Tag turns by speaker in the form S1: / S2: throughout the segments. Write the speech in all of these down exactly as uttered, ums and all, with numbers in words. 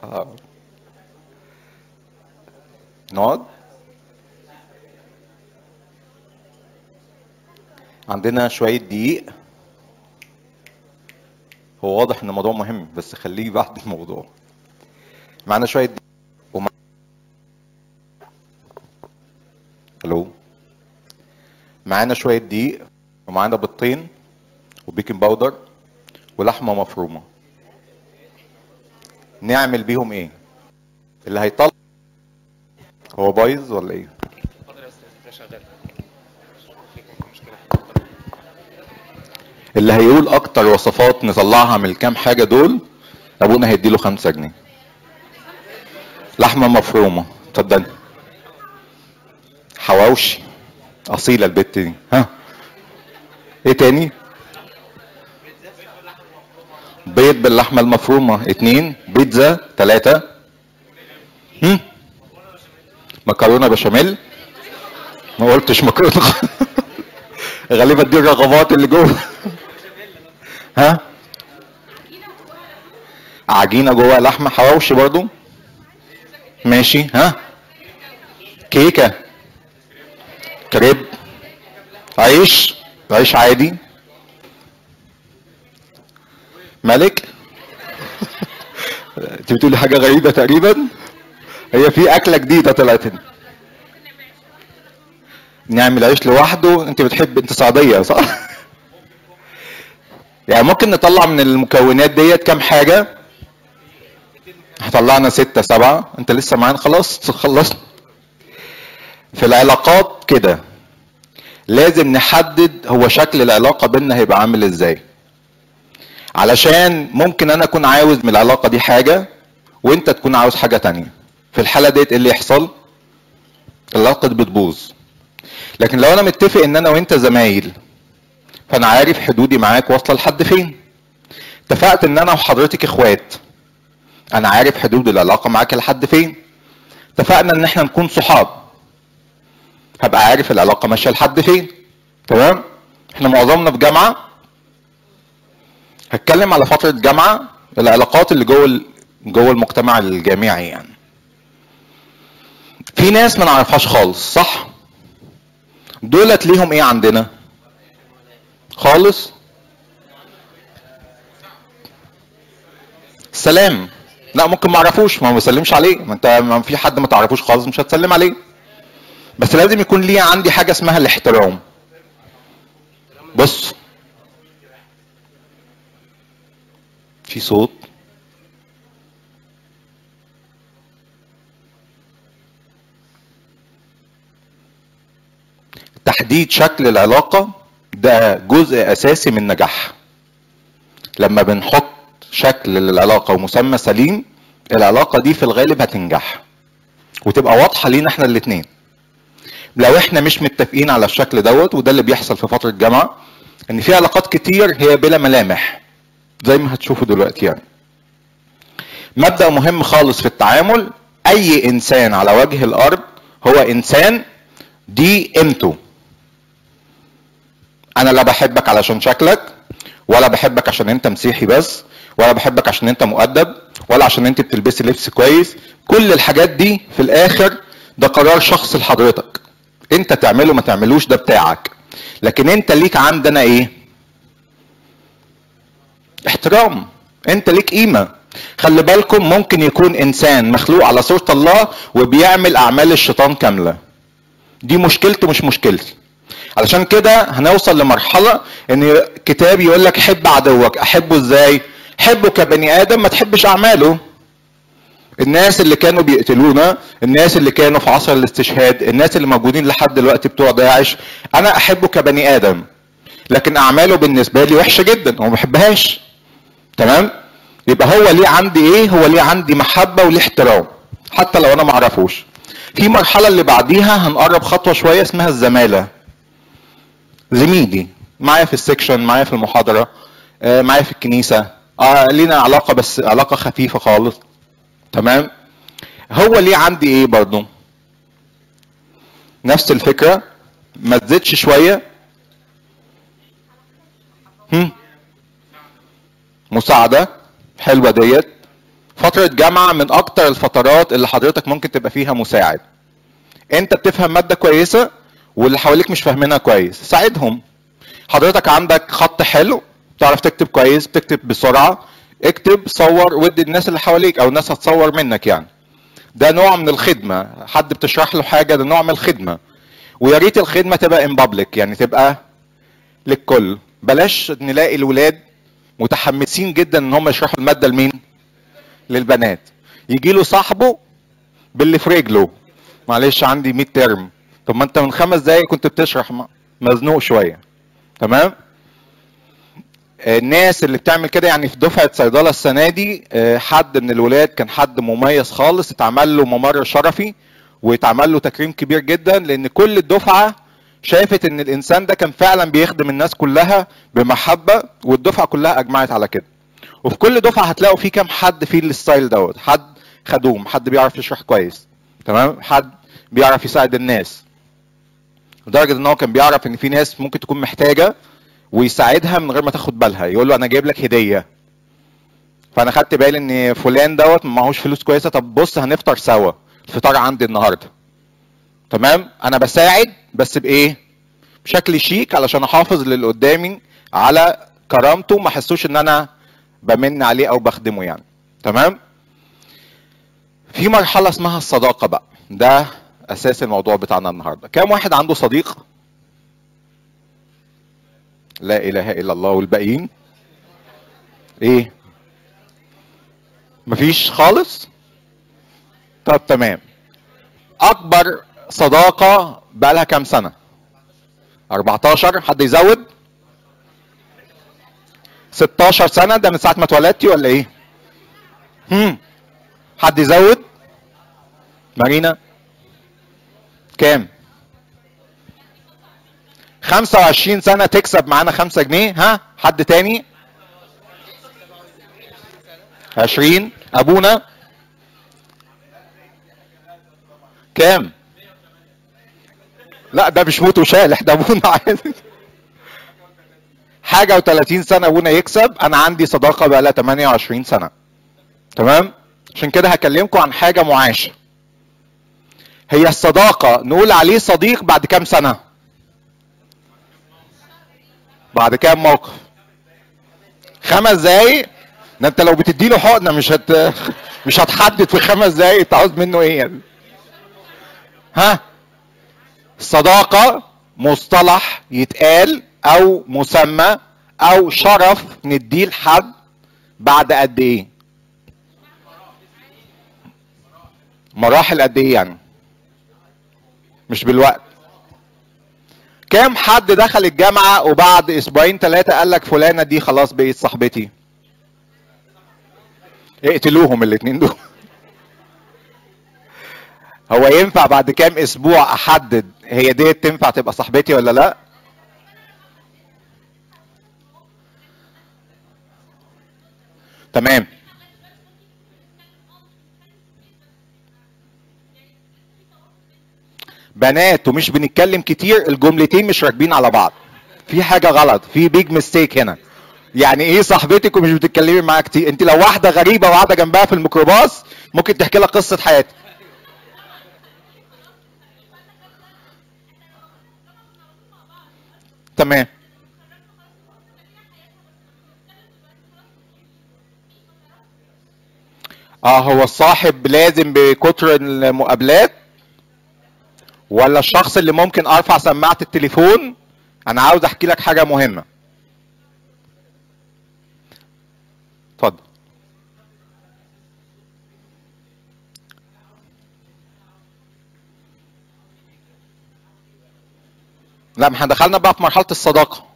S1: آه. نقعد. عندنا شوية دقيق. هو واضح ان الموضوع مهم بس خليه بعد الموضوع. معانا شوية دقيق ومع... الو. معانا شوية دقيق ومعانا بيضتين وبيكنج باودر ولحمة مفرومة. نعمل بيهم ايه؟ اللي هيطلع هو بايظ ولا ايه؟ اللي هيقول اكتر وصفات نطلعها من الكام حاجة دول ابونا هيديله خمسة جنيه. لحمة مفرومة. اتفضلي. حواوشي. اصيلة البت دي. ها ايه تاني؟ بيض باللحمة المفرومة. اتنين. بيتزا. تلاتة. هم؟ مكرونة بشاميل. ما قلتش مكرونة. غالبا دي الرغبات اللي جوه. ها؟ عجينة جوه لحمة. حواوشي برضو. ماشي. ها؟ كيكة. كريب. عيش. عيش عادي. ملك. انت بتقولي حاجة غريبة تقريبا. هي في أكلة جديدة طلعت هنا. نعمل عيش لوحده. انت بتحب، انت صعيدية صح؟ يعني ممكن نطلع من المكونات ديت كام حاجة. هطلعنا ستة سبعة. انت لسه معانا؟ خلاص خلصنا. في العلاقات كده لازم نحدد هو شكل العلاقة بيننا هيبقى عامل ازاي، علشان ممكن انا اكون عاوز من العلاقة دي حاجة وانت تكون عاوز حاجة تانية. في الحالة ديت ايه اللي يحصل؟ العلاقة دي بتبوظ. لكن لو انا متفق ان انا وانت زمايل فانا عارف حدودي معاك واصلة لحد فين. اتفقت ان انا وحضرتك اخوات، انا عارف حدود العلاقة معاك لحد فين. اتفقنا ان احنا نكون صحاب، هبقى عارف العلاقة ماشية لحد فين. تمام؟ احنا معظمنا في جامعة. هتكلم على فترة جامعة، العلاقات اللي جوه جوه المجتمع الجامعي. يعني في ناس ما نعرفهاش خالص صح؟ دولت ليهم ايه عندنا؟ خالص؟ سلام. لا ممكن ما اعرفوش، ما بسلمش عليه. ما انت ما في حد ما تعرفوش خالص مش هتسلم عليه. بس لازم يكون ليه عندي حاجة اسمها الاحترام. بص في صوت. تحديد شكل العلاقة ده جزء اساسي من نجاحها. لما بنحط شكل للعلاقة ومسمى سليم العلاقة دي في الغالب هتنجح وتبقى واضحة لينا احنا الاتنين. لو احنا مش متفقين على الشكل دوت، وده اللي بيحصل في فترة الجامعة، ان في علاقات كتير هي بلا ملامح زي ما هتشوفوا دلوقتي. يعني مبدأ مهم خالص في التعامل، اي انسان على وجه الارض هو انسان دي قيمته. انا لا بحبك علشان شكلك، ولا بحبك عشان انت مسيحي بس، ولا بحبك عشان انت مؤدب، ولا عشان انت بتلبسي لبس كويس. كل الحاجات دي في الاخر ده قرار شخصي لحضرتك، انت تعمله ما تعملوش ده بتاعك. لكن انت ليك عندنا ايه؟ احترام. انت ليك قيمة. خلي بالكم ممكن يكون انسان مخلوق على صورة الله وبيعمل اعمال الشيطان كاملة. دي مشكلته مش مشكلتي. علشان كده هنوصل لمرحلة ان الكتاب يقول لك حب عدوك. احبه ازاي؟ حبه كبني ادم، ما تحبش اعماله. الناس اللي كانوا بيقتلونا، الناس اللي كانوا في عصر الاستشهاد، الناس اللي موجودين لحد دلوقتي بتوع داعش، انا احبه كبني ادم، لكن اعماله بالنسبة لي وحشة جدا وما بحبهاش. تمام؟ يبقى هو ليه عندي ايه؟ هو ليه عندي محبة وليه احترام حتى لو انا ما اعرفوش. في مرحلة اللي بعديها هنقرب خطوة شوية اسمها الزمالة. زميلي معايا في السكشن، معايا في المحاضرة، آه معايا في الكنيسة، آه لينا علاقة بس علاقة خفيفة خالص. تمام؟ هو ليه عندي ايه برضو؟ نفس الفكرة، ما تزيدش شوية. هم؟ مساعدة حلوة ديت. فترة جامعة من اكتر الفترات اللي حضرتك ممكن تبقى فيها مساعد. انت بتفهم مادة كويسة واللي حواليك مش فاهمينها كويس، ساعدهم. حضرتك عندك خط حلو، بتعرف تكتب كويس، بتكتب بسرعة، اكتب صور ودي الناس اللي حواليك او الناس هتصور منك يعني. ده نوع من الخدمة، حد بتشرح له حاجة، ده نوع من الخدمة. ويا ريت الخدمة تبقى ان بابليك، يعني تبقى للكل. بلاش نلاقي الولاد متحمسين جدا ان هم يشرحوا المادة لمين؟ للبنات. يجي له صاحبه باللي في رجله، معلش عندي مية ترم. طب ما انت من خمس دقايق كنت بتشرح، مزنوق شوية. تمام؟ الناس اللي بتعمل كده، يعني في دفعة صيدلة السنة دي حد من الولاد كان حد مميز خالص، اتعمل له ممر شرفي واتعمل له تكريم كبير جدا، لان كل الدفعة شافت ان الانسان ده كان فعلا بيخدم الناس كلها بمحبة، والدفعة كلها اجمعت على كده. وفي كل دفعة هتلاقوا في كام حد في الستايل دوت، حد خدوم، حد بيعرف يشرح كويس، تمام، حد بيعرف يساعد الناس، لدرجة ان هو كان بيعرف ان في ناس ممكن تكون محتاجة ويساعدها من غير ما تاخد بالها، يقول له انا جايب لك هديه. فانا خدت بالي ان فلان دوت معهوش فلوس كويسه، طب بص هنفطر سوا، الفطار عندي النهارده. تمام؟ انا بساعد بس بايه؟ بشكل شيك علشان احافظ للي قدامي على كرامته، ما احسوش ان انا بمن عليه او بخدمه يعني. تمام؟ في مرحله اسمها الصداقه بقى، ده اساس الموضوع بتاعنا النهارده. كام واحد عنده صديق؟ لا اله الا الله. والباقيين ايه؟ مفيش خالص؟ طب تمام. اكبر صداقة بقالها كام سنة؟ أربعتاشر. حد يزود؟ ستاشر سنة. ده من ساعة ما اتولدتي ولا ايه؟ هم حد يزود؟ مارينا كام؟ خمسة وعشرين سنة تكسب معانا خمسة جنيه. ها حد تاني؟ عشرين. ابونا كام؟ لا ده مش موت وشالح، ده ابونا عادي. حاجة وثلاثين سنة ابونا يكسب. انا عندي صداقة بقى لها ثمانية وعشرين سنة. تمام؟ عشان كده هكلمكم عن حاجة معاشة. هي الصداقة نقول عليه صديق بعد كام سنة؟ بعد كام موقف؟ خمس دقايق؟ ده انت لو بتديله حقنة مش هت مش هتحدد في خمس دقايق انت عاوز منه ايه يعني. ها؟ الصداقة مصطلح يتقال او مسمى او شرف نديه لحد بعد قد ايه؟ مراحل قد ايه يعني؟ مش بالوقت. كام حد دخل الجامعة وبعد اسبوعين ثلاثة قال لك فلانة دي خلاص بقيت صاحبتي؟ اقتلوهم الاتنين دول. هو ينفع بعد كام اسبوع احدد هي دي تنفع تبقى صاحبتي ولا لا؟ تمام. بنات ومش بنتكلم كتير، الجملتين مش راكبين على بعض، في حاجة غلط، في بيج ميستيك هنا. يعني ايه صاحبتك ومش بتتكلمي معاها كتير؟ انت لو واحدة غريبة وقاعدة جنبها في الميكروباص ممكن تحكي لك قصة حياتك. تمام. اه هو الصاحب لازم بكتر المقابلات ولا الشخص اللي ممكن ارفع سماعة التليفون انا عاوز احكي لك حاجة مهمة؟ اتفضل. لا ما احنا دخلنا بقى في مرحلة الصداقة.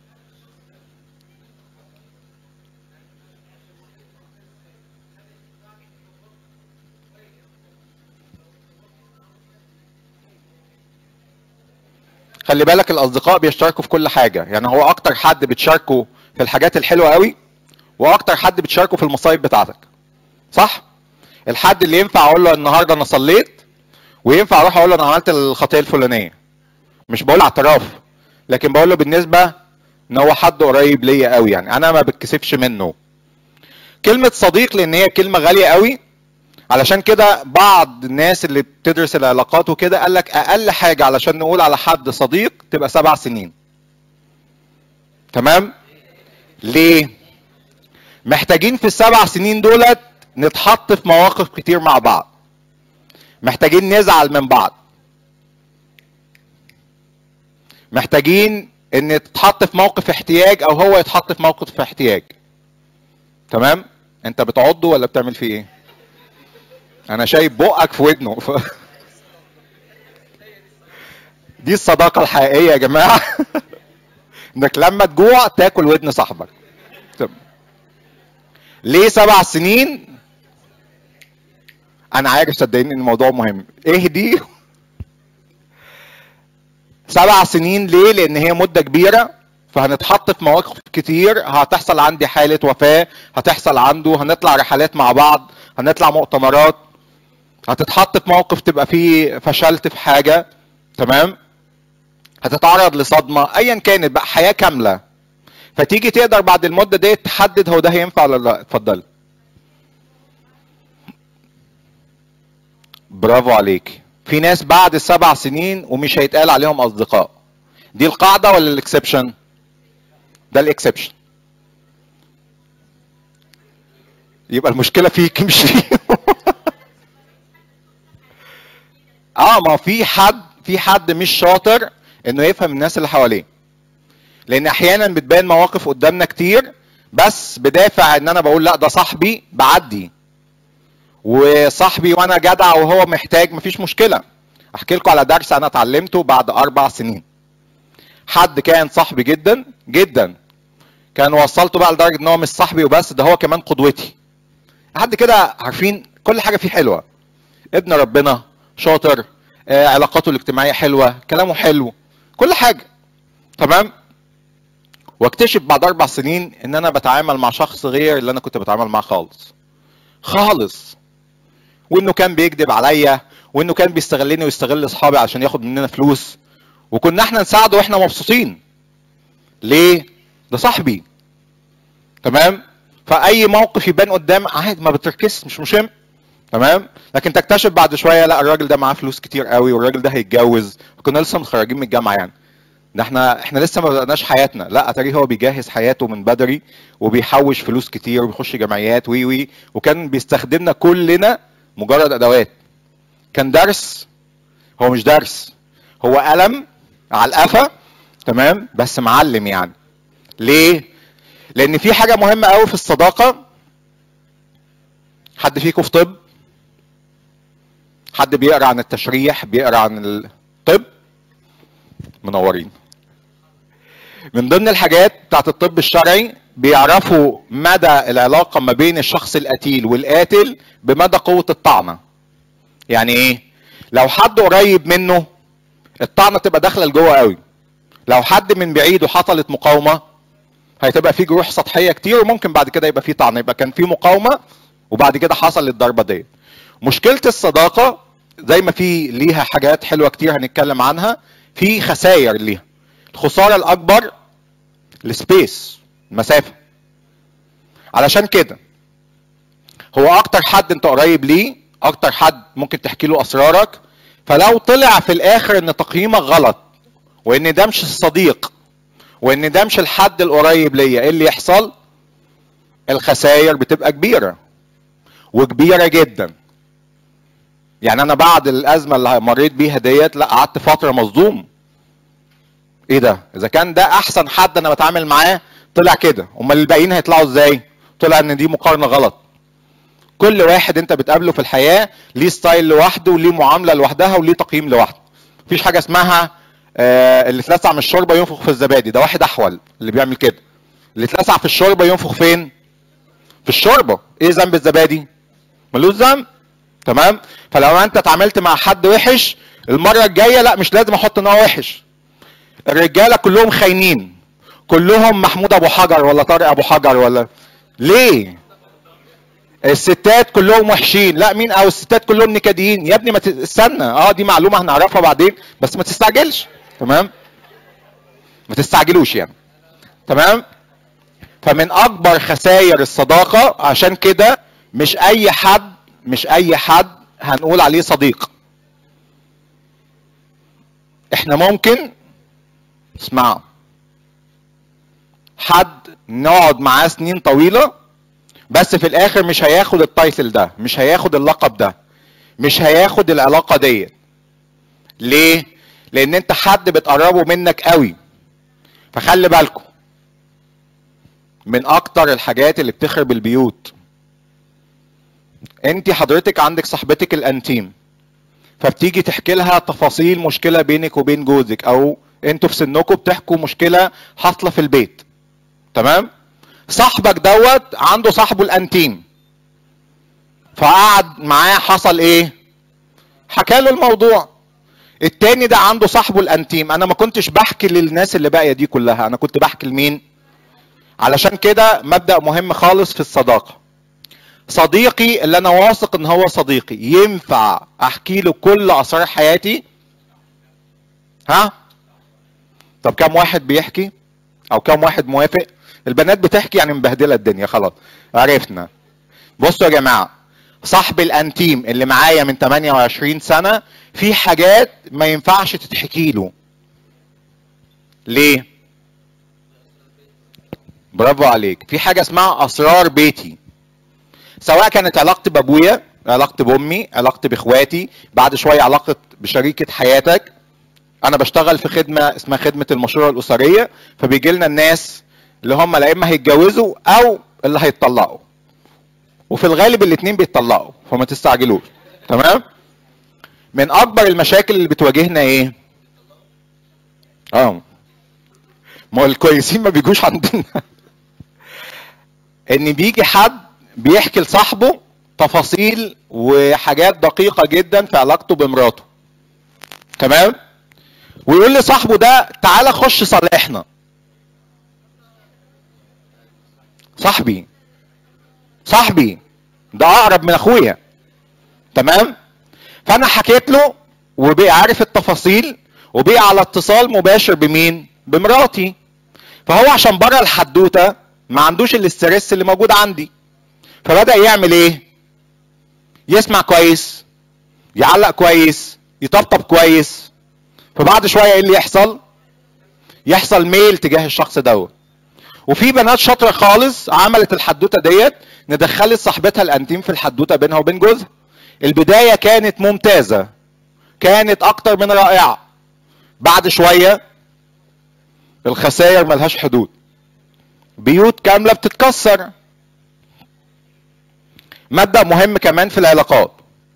S1: خلي بالك الاصدقاء بيشتركوا في كل حاجة، يعني هو اكتر حد بتشاركه في الحاجات الحلوة قوي واكتر حد بتشاركه في المصايب بتاعتك، صح؟ الحد اللي ينفع اقول له النهارده انا صليت وينفع اروح اقول له انا عملت الخطيه الفلانيه، مش بقول اعتراف لكن بقول له بالنسبه ان هو حد قريب ليا قوي، يعني انا ما بتكسفش منه. كلمة صديق لان هي كلمة غالية قوي، علشان كده بعض الناس اللي بتدرس العلاقات وكده قال لك اقل حاجة علشان نقول على حد صديق تبقى سبع سنين. تمام؟ ليه؟ محتاجين في السبع سنين دولت نتحط في مواقف كتير مع بعض، محتاجين نزعل من بعض، محتاجين ان تتحط في موقف احتياج او هو يتحط في موقف احتياج. تمام؟ انت بتعضه ولا بتعمل فيه ايه؟ انا شايف بقك في ودنه ف... دي الصداقة الحقيقية يا جماعة. انك لما تجوع تاكل ودن صاحبك. طب. ليه سبع سنين؟ انا عارف صدقيني ان الموضوع مهم. ايه دي؟ سبع سنين ليه؟ لان هي مدة كبيرة، فهنتحط في مواقف كتير. هتحصل عندي حالة وفاة، هتحصل عنده، هنطلع رحلات مع بعض، هنطلع مؤتمرات، هتتحط في موقف تبقى فيه فشلت في حاجة. تمام؟ هتتعرض لصدمة ايا كانت بقى، حياة كاملة. فتيجي تقدر بعد المدة دي تحدد هو ده هينفع ولا لا. اتفضل. برافو عليك. في ناس بعد السبع سنين ومش هيتقال عليهم اصدقاء. دي القاعدة ولا الاكسبشن؟ ده الاكسبشن. يبقى المشكلة فيك مش فيه. اه ما في حد في حد مش شاطر انه يفهم الناس اللي حواليه. لان احيانا بتبان مواقف قدامنا كتير، بس بدافع ان انا بقول لا ده صاحبي بعدي، وصاحبي وانا جدع وهو محتاج مفيش مشكلة. احكي لكم على درس انا اتعلمته بعد اربع سنين. حد كان صاحبي جدا جدا، كان وصلته بقى لدرجة ان هو مش صاحبي وبس، ده هو كمان قدوتي. حد كده عارفين كل حاجة فيه حلوة، ابن ربنا، شاطر، آه، علاقاته الاجتماعية حلوة، كلامه حلو، كل حاجة. تمام؟ واكتشف بعد اربع سنين ان انا بتعامل مع شخص غير اللي انا كنت بتعامل معاه خالص خالص، وانه كان بيكذب عليا، وانه كان بيستغلني ويستغل اصحابي عشان ياخد مننا فلوس، وكنا احنا نساعده واحنا مبسوطين. ليه؟ ده صاحبي. تمام؟ فاي موقف يبان قدام عادي ما بتركز، مش مهم. تمام؟ لكن تكتشف بعد شويه لا الراجل ده معاه فلوس كتير قوي، والراجل ده هيتجوز، كنا لسه متخرجين من الجامعه يعني. ده احنا احنا لسه ما بدأناش حياتنا، لا اتاري هو بيجهز حياته من بدري وبيحوش فلوس كتير وبيخش جمعيات وي وي، وكان بيستخدمنا كلنا مجرد ادوات. كان درس، هو مش درس، هو قلم على القفا. تمام؟ بس معلم يعني. ليه؟ لان في حاجه مهمه قوي في الصداقه. حد فيكم في طب؟ حد بيقرا عن التشريح، بيقرا عن الطب؟ منورين. من ضمن الحاجات بتاعت الطب الشرعي بيعرفوا مدى العلاقه ما بين الشخص القتيل والقاتل بمدى قوه الطعنه. يعني ايه؟ لو حد قريب منه الطعنه تبقى داخله لجوه قوي، لو حد من بعيد وحصلت مقاومه هتبقى في جروح سطحيه كتير، وممكن بعد كده يبقى في طعنه، يبقى كان في مقاومه وبعد كده حصل الضربه دي. مشكله الصداقه زي ما في ليها حاجات حلوه كتير هنتكلم عنها، في خسائر ليها. الخساره الاكبر السبيس، المسافه. علشان كده هو اكتر حد انت قريب ليه، اكتر حد ممكن تحكي له اسرارك، فلو طلع في الاخر ان تقييمك غلط وان ده مش الصديق وان ده مش الحد القريب ليا، ايه اللي يحصل؟ الخسائر بتبقى كبيره وكبيره جدا. يعني انا بعد الازمه اللي مريت بيها ديت لا قعدت فتره مصدوم. ايه ده؟ اذا كان ده احسن حد انا بتعامل معاه طلع كده، امال الباقيين هيطلعوا ازاي؟ طلع ان دي مقارنه غلط. كل واحد انت بتقابله في الحياه ليه ستايل لوحده وليه معامله لوحدها وليه تقييم لوحده. مفيش حاجه اسمها آه اللي اتلسع من الشوربه ينفخ في الزبادي، ده واحد احول اللي بيعمل كده. اللي اتلسع في الشوربه ينفخ فين؟ في الشوربه. ايه ذنب الزبادي؟ ملوش ذنب. تمام؟ فلو انت اتعاملت مع حد وحش المره الجايه لا مش لازم احط ان هو وحش. الرجاله كلهم خاينين، كلهم محمود ابو حجر ولا طارق ابو حجر ولا ليه؟ الستات كلهم وحشين، لا مين؟ او الستات كلهم نكديين. يا ابني ما تستنى، اه دي معلومه هنعرفها بعدين بس ما تستعجلش. تمام؟ ما تستعجلوش يعني. تمام؟ فمن اكبر خسائر الصداقة، عشان كده مش اي حد مش اي حد هنقول عليه صديق. احنا ممكن اسمعوا حد نقعد معاه سنين طويلة بس في الاخر مش هياخد التايتل ده، مش هياخد اللقب ده، مش هياخد العلاقة ديت. ليه؟ لان انت حد بتقربه منك قوي. فخلي بالكم، من اكتر الحاجات اللي بتخرب البيوت، انت حضرتك عندك صاحبتك الانتيم، فبتيجي تحكي لها تفاصيل مشكلة بينك وبين جوزك، او انتوا في سنكم بتحكوا مشكلة حاصلة في البيت، تمام؟ صاحبك دوت عنده صاحبه الانتيم، فقعد معاه، حصل ايه؟ حكى له الموضوع. التاني ده عنده صاحبه الانتيم. انا ما كنتش بحكي للناس اللي باقيه دي كلها، انا كنت بحكي لمين؟ علشان كده مبدأ مهم خالص في الصداقة، صديقي اللي انا واثق ان هو صديقي ينفع احكي له كل اسرار حياتي؟ ها؟ طب كم واحد بيحكي؟ او كم واحد موافق؟ البنات بتحكي يعني مبهدله الدنيا، خلاص عرفنا. بصوا يا جماعه، صاحب الانتيم اللي معايا من ثمانية وعشرين سنة في حاجات ما ينفعش تتحكي له. ليه؟ برافو عليك. في حاجه اسمها اسرار بيتي، سواء كانت علاقتي بابويا، علاقتي بامي، علاقتي باخواتي، بعد شويه علاقه بشريكه حياتك. انا بشتغل في خدمه اسمها خدمه المشوره الاسريه، فبيجي لنا الناس اللي هم لا اما هيتجوزوا او اللي هيتطلقوا، وفي الغالب الاثنين بيتطلقوا، فما تستعجلوش، تمام؟ من اكبر المشاكل اللي بتواجهنا ايه؟ اه ما الكويسين ما بيجوش عندنا. ان بيجي حد بيحكي لصاحبه تفاصيل وحاجات دقيقة جدا في علاقته بمراته، تمام؟ ويقول لصاحبه ده تعالى خش صالحنا. صاحبي صاحبي ده اقرب من اخويا، تمام؟ فانا حكيت له وبقى عارف التفاصيل، وبقى على اتصال مباشر بمين؟ بمراتي. فهو عشان بره الحدوته ما عندوش الاسترس اللي موجود عندي، فبدأ يعمل ايه؟ يسمع كويس، يعلق كويس، يطبطب كويس. فبعد شويه ايه اللي يحصل؟ يحصل ميل تجاه الشخص دوت. وفي بنات شاطره خالص عملت الحدوته ديت، ندخلت صاحبتها الانتيم في الحدوته بينها وبين جوزها. البدايه كانت ممتازه، كانت اكتر من رائعه. بعد شويه الخسائر ملهاش حدود، بيوت كامله بتتكسر. مبدأ مهم كمان في العلاقات،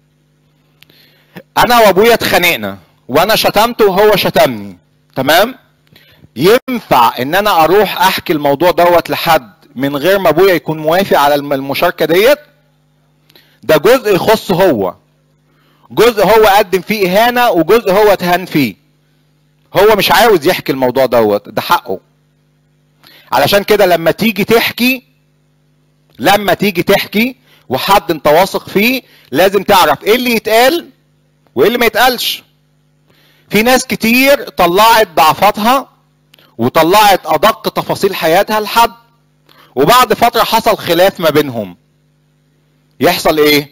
S1: انا وابويا اتخانقنا وانا شتمته وهو شتمني، تمام؟ ينفع ان انا اروح احكي الموضوع دوت لحد من غير ما ابويا يكون موافق على المشاركه ديت؟ ده جزء يخصه هو، جزء هو قدم فيه اهانه، وجزء هو اتهان فيه. هو مش عاوز يحكي الموضوع دوت، ده حقه. علشان كده لما تيجي تحكي لما تيجي تحكي وحد انت واثق فيه، لازم تعرف ايه اللي يتقال وايه اللي ما يتقالش. في ناس كتير طلعت ضعفاتها وطلعت ادق تفاصيل حياتها لحد، وبعد فتره حصل خلاف ما بينهم. يحصل ايه؟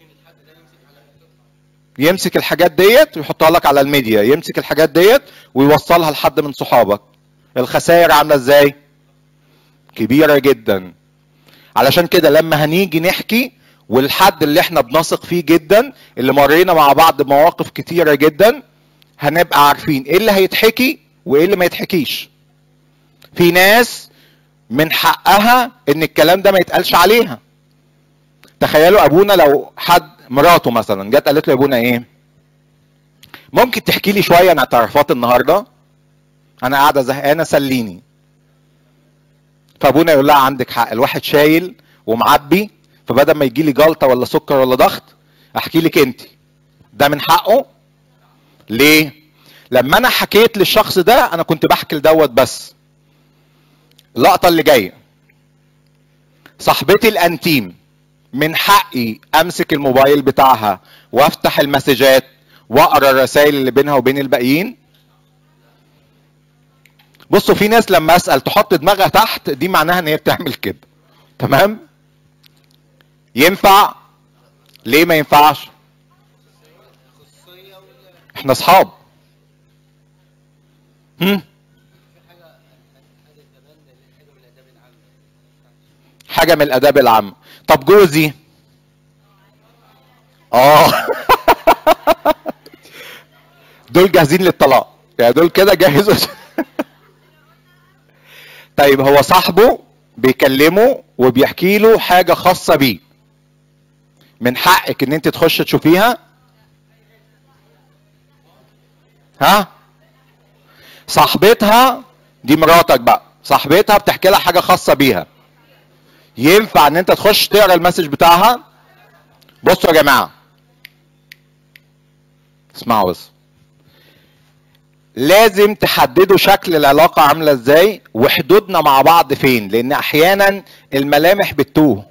S1: يمسك الحاجات ديت ويحطها لك على الميديا، يمسك الحاجات ديت ويوصلها لحد من صحابك. الخسائر عامله ازاي؟ كبيره جدا. علشان كده لما هنيجي نحكي، والحد اللي احنا بنثق فيه جدا، اللي مرينا مع بعض بمواقف كتيره جدا، هنبقى عارفين ايه اللي هيتحكي وايه اللي ما يتحكيش. في ناس من حقها ان الكلام ده ما يتقالش عليها. تخيلوا ابونا لو حد مراته مثلا جت قالت له يا ابونا ايه؟ ممكن تحكي لي شويه عن اعترافات النهارده؟ انا قاعده زهقانه سليني. فابونا يقول لها عندك حق، الواحد شايل ومعبي، فبدل ما يجي لي جلطه ولا سكر ولا ضغط احكي لك انت. ده من حقه. ليه؟ لما انا حكيت للشخص ده انا كنت بحكي لدوت بس. اللقطه اللي جايه، صاحبتي الانتيم من حقي امسك الموبايل بتاعها وافتح المسجات واقرا الرسائل اللي بينها وبين الباقيين؟ بصوا في ناس لما اسال تحط دماغها تحت، دي معناها ان هي بتعمل كده. تمام؟ ينفع؟ ليه ما ينفعش؟ احنا اصحاب. هم؟ حاجه من الاداب العامه. طب جوزي؟ اه دول جاهزين للطلاق، يعني دول كده جاهزوا. طيب هو صاحبه بيكلمه وبيحكي له حاجه خاصه بيه، من حقك ان انت تخش تشوفيها؟ ها؟ صاحبتها دي مراتك بقى، صاحبتها بتحكي لها حاجه خاصه بيها، ينفع ان انت تخش تقرا المسج بتاعها؟ بصوا يا جماعه، اسمعوا بس، لازم تحددوا شكل العلاقه عامله ازاي وحدودنا مع بعض فين، لان احيانا الملامح بتتوه.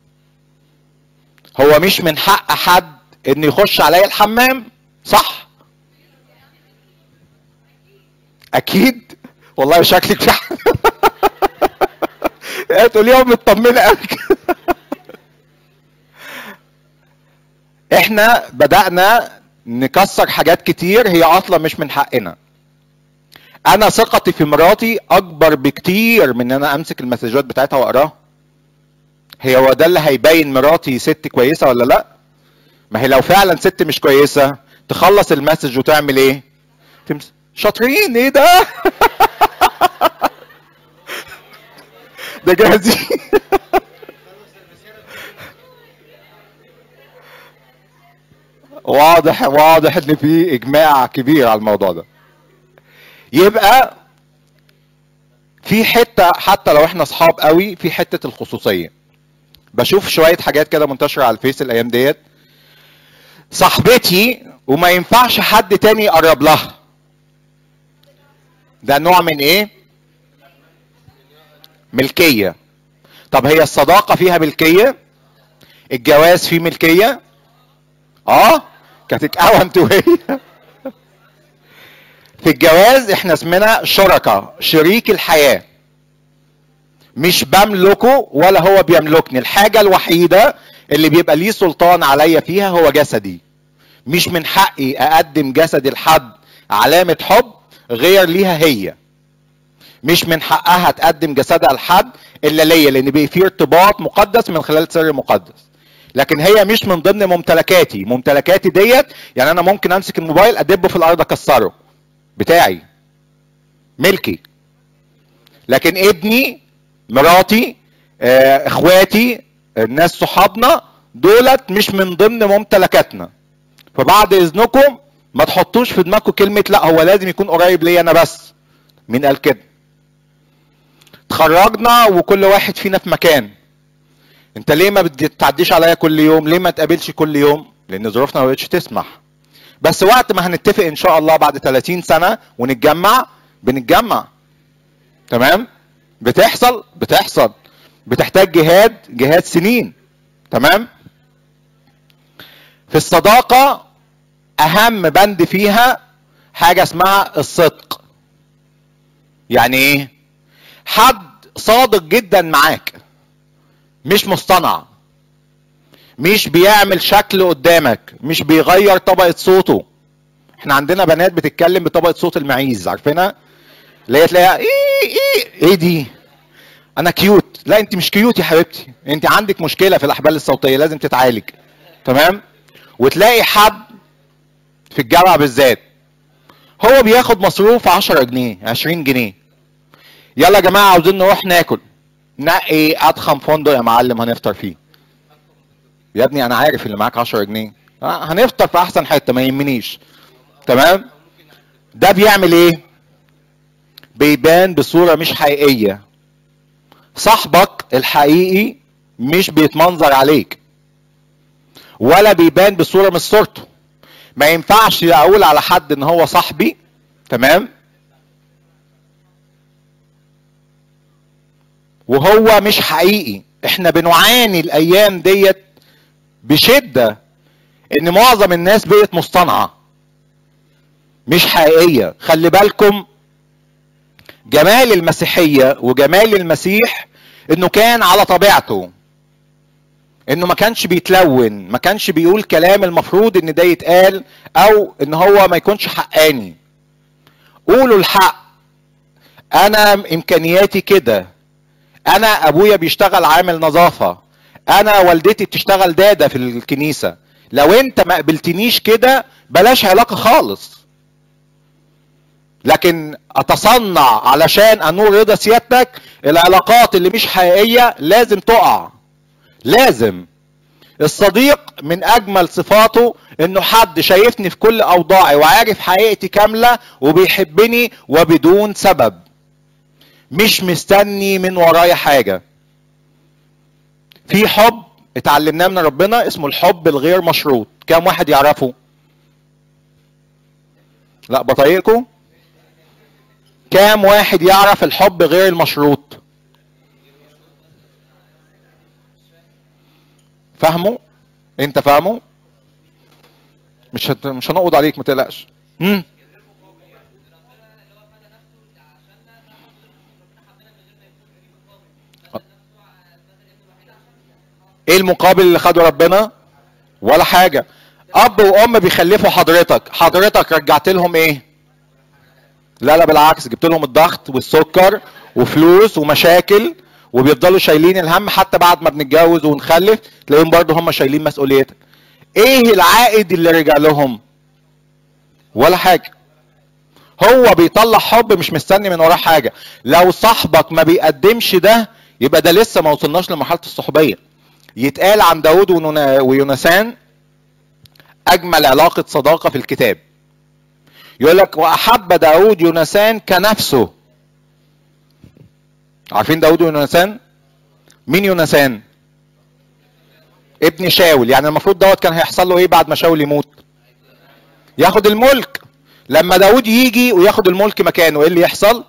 S1: هو مش من حق حد ان يخش عليا الحمام، صح؟ اكيد. والله شكلك في حاجه تقول يوم مطمنه قوي. احنا بدأنا نكسر حاجات كتير هي اصلا مش من حقنا. انا ثقتي في مراتي اكبر بكتير من ان انا امسك المسجات بتاعتها واقراها. هي هو ده اللي هيبين مراتي ست كويسه ولا لا؟ ما هي لو فعلا ست مش كويسه تخلص المسج وتعمل ايه؟ تمس... شاطرين ايه ده؟ ده جاهزين. واضح واضح ان في اجماع كبير على الموضوع ده. يبقى في حته حتى لو احنا اصحاب قوي في حته الخصوصيه. بشوف شويه حاجات كده منتشره على الفيس الايام ديت، صاحبتي وما ينفعش حد تاني يقرب لها. ده نوع من ايه؟ ملكيه. طب هي الصداقه فيها ملكيه؟ الجواز فيه ملكيه؟ اه كانت قهوه انت وهي. في الجواز احنا اسمنا شركاء، شريك الحياه، مش بملكه ولا هو بيملكني. الحاجه الوحيده اللي بيبقى ليه سلطان عليا فيها هو جسدي. مش من حقي اقدم جسدي لحد علامه حب غير ليها هي. مش من حقها تقدم جسدها لحد الا ليا، لان بيبقى في ارتباط مقدس من خلال سر مقدس. لكن هي مش من ضمن ممتلكاتي. ممتلكاتي ديت يعني انا ممكن امسك الموبايل ادبه في الارض اكسره، بتاعي، ملكي. لكن ابني، مراتي، اه، اخواتي، الناس صحابنا، دولت مش من ضمن ممتلكاتنا. فبعد اذنكم ما تحطوش في دماغكم كلمه لا هو لازم يكون قريب ليا انا بس. مين قال كده؟ اتخرجنا وكل واحد فينا في مكان. انت ليه ما بتعديش عليا كل يوم؟ ليه ما تقابلش كل يوم؟ لان ظروفنا ما بقتش تسمح. بس وقت ما هنتفق ان شاء الله بعد ثلاثين سنه ونتجمع بنتجمع. تمام؟ بتحصل بتحصل بتحتاج جهاد جهاد سنين. تمام؟ في الصداقه اهم بند فيها حاجه اسمها الصدق. يعني ايه؟ حد صادق جدا معاك، مش مصطنع، مش بيعمل شكل قدامك، مش بيغير طبقة صوته. احنا عندنا بنات بتتكلم بطبقة صوت المعيز، عارفينها؟ اللي هي تلاقيها ايه ايه ايه دي؟ انا كيوت. لا انت مش كيوت يا حبيبتي، انت عندك مشكلة في الاحبال الصوتية لازم تتعالج. تمام؟ وتلاقي حد في الجامعة بالذات هو بياخد مصروف عشرة جنيه عشرين جنيه، يلا يا جماعة عاوزين نروح ناكل، نقي اضخم فندق يا معلم هنفطر فيه. يا ابني انا عارف اللي معاك عشرة جنيه، آه هنفطر في احسن حته ما يهمنيش. تمام؟ ده بيعمل ايه؟ بيبان بصوره مش حقيقيه. صاحبك الحقيقي مش بيتمنظر عليك ولا بيبان بصوره مش صورته. ما ينفعش اقول على حد ان هو صاحبي، تمام، وهو مش حقيقي. احنا بنعاني الايام ديت بشدة ان معظم الناس بقت مصطنعة مش حقيقية. خلي بالكم جمال المسيحية وجمال المسيح انه كان على طبيعته، انه ما كانش بيتلون، ما كانش بيقول كلام المفروض ان ده يتقال، او ان هو ما يكونش حقاني. قولوا الحق، انا امكانياتي كده، انا ابويا بيشتغل عامل نظافة، انا والدتي بتشتغل دادة في الكنيسة، لو انت ما قبلتنيش كده بلاش علاقة خالص. لكن اتصنع علشان انور رضا سيادتك، العلاقات اللي مش حقيقية لازم تقع. لازم. الصديق من اجمل صفاته انه حد شايفني في كل اوضاعي وعارف حقيقتي كاملة وبيحبني وبدون سبب، مش مستني من ورايا حاجة. في حب اتعلمناه من ربنا اسمه الحب الغير مشروط. كم واحد يعرفه؟ لا بطايقكم. كام واحد يعرف الحب غير المشروط؟ فاهمه؟ انت فاهمه؟ مش هت... مش هنقض عليك ما تقلقش. امم ايه المقابل اللي خده ربنا؟ ولا حاجه. اب وام بيخلفوا حضرتك، حضرتك رجعت لهم ايه؟ لا لا بالعكس، جبت لهم الضغط والسكر وفلوس ومشاكل، وبيفضلوا شايلين الهم حتى بعد ما بنتجوز ونخلف تلاقيهم برضه هم شايلين مسؤوليتك. ايه العائد اللي رجع لهم؟ ولا حاجه. هو بيطلع حب مش مستني من وراه حاجه. لو صاحبك ما بيقدمش ده يبقى ده لسه ما وصلناش لمرحله الصحوبيه. يتقال عن داود ويونسان اجمل علاقه صداقه في الكتاب. يقول لك واحب داود يونسان كنفسه. عارفين داود ويونسان؟ مين يونسان؟ ابن شاول. يعني المفروض دوت كان هيحصل له ايه بعد ما شاول يموت؟ ياخد الملك. لما داود يجي وياخد الملك مكانه ايه اللي يحصل؟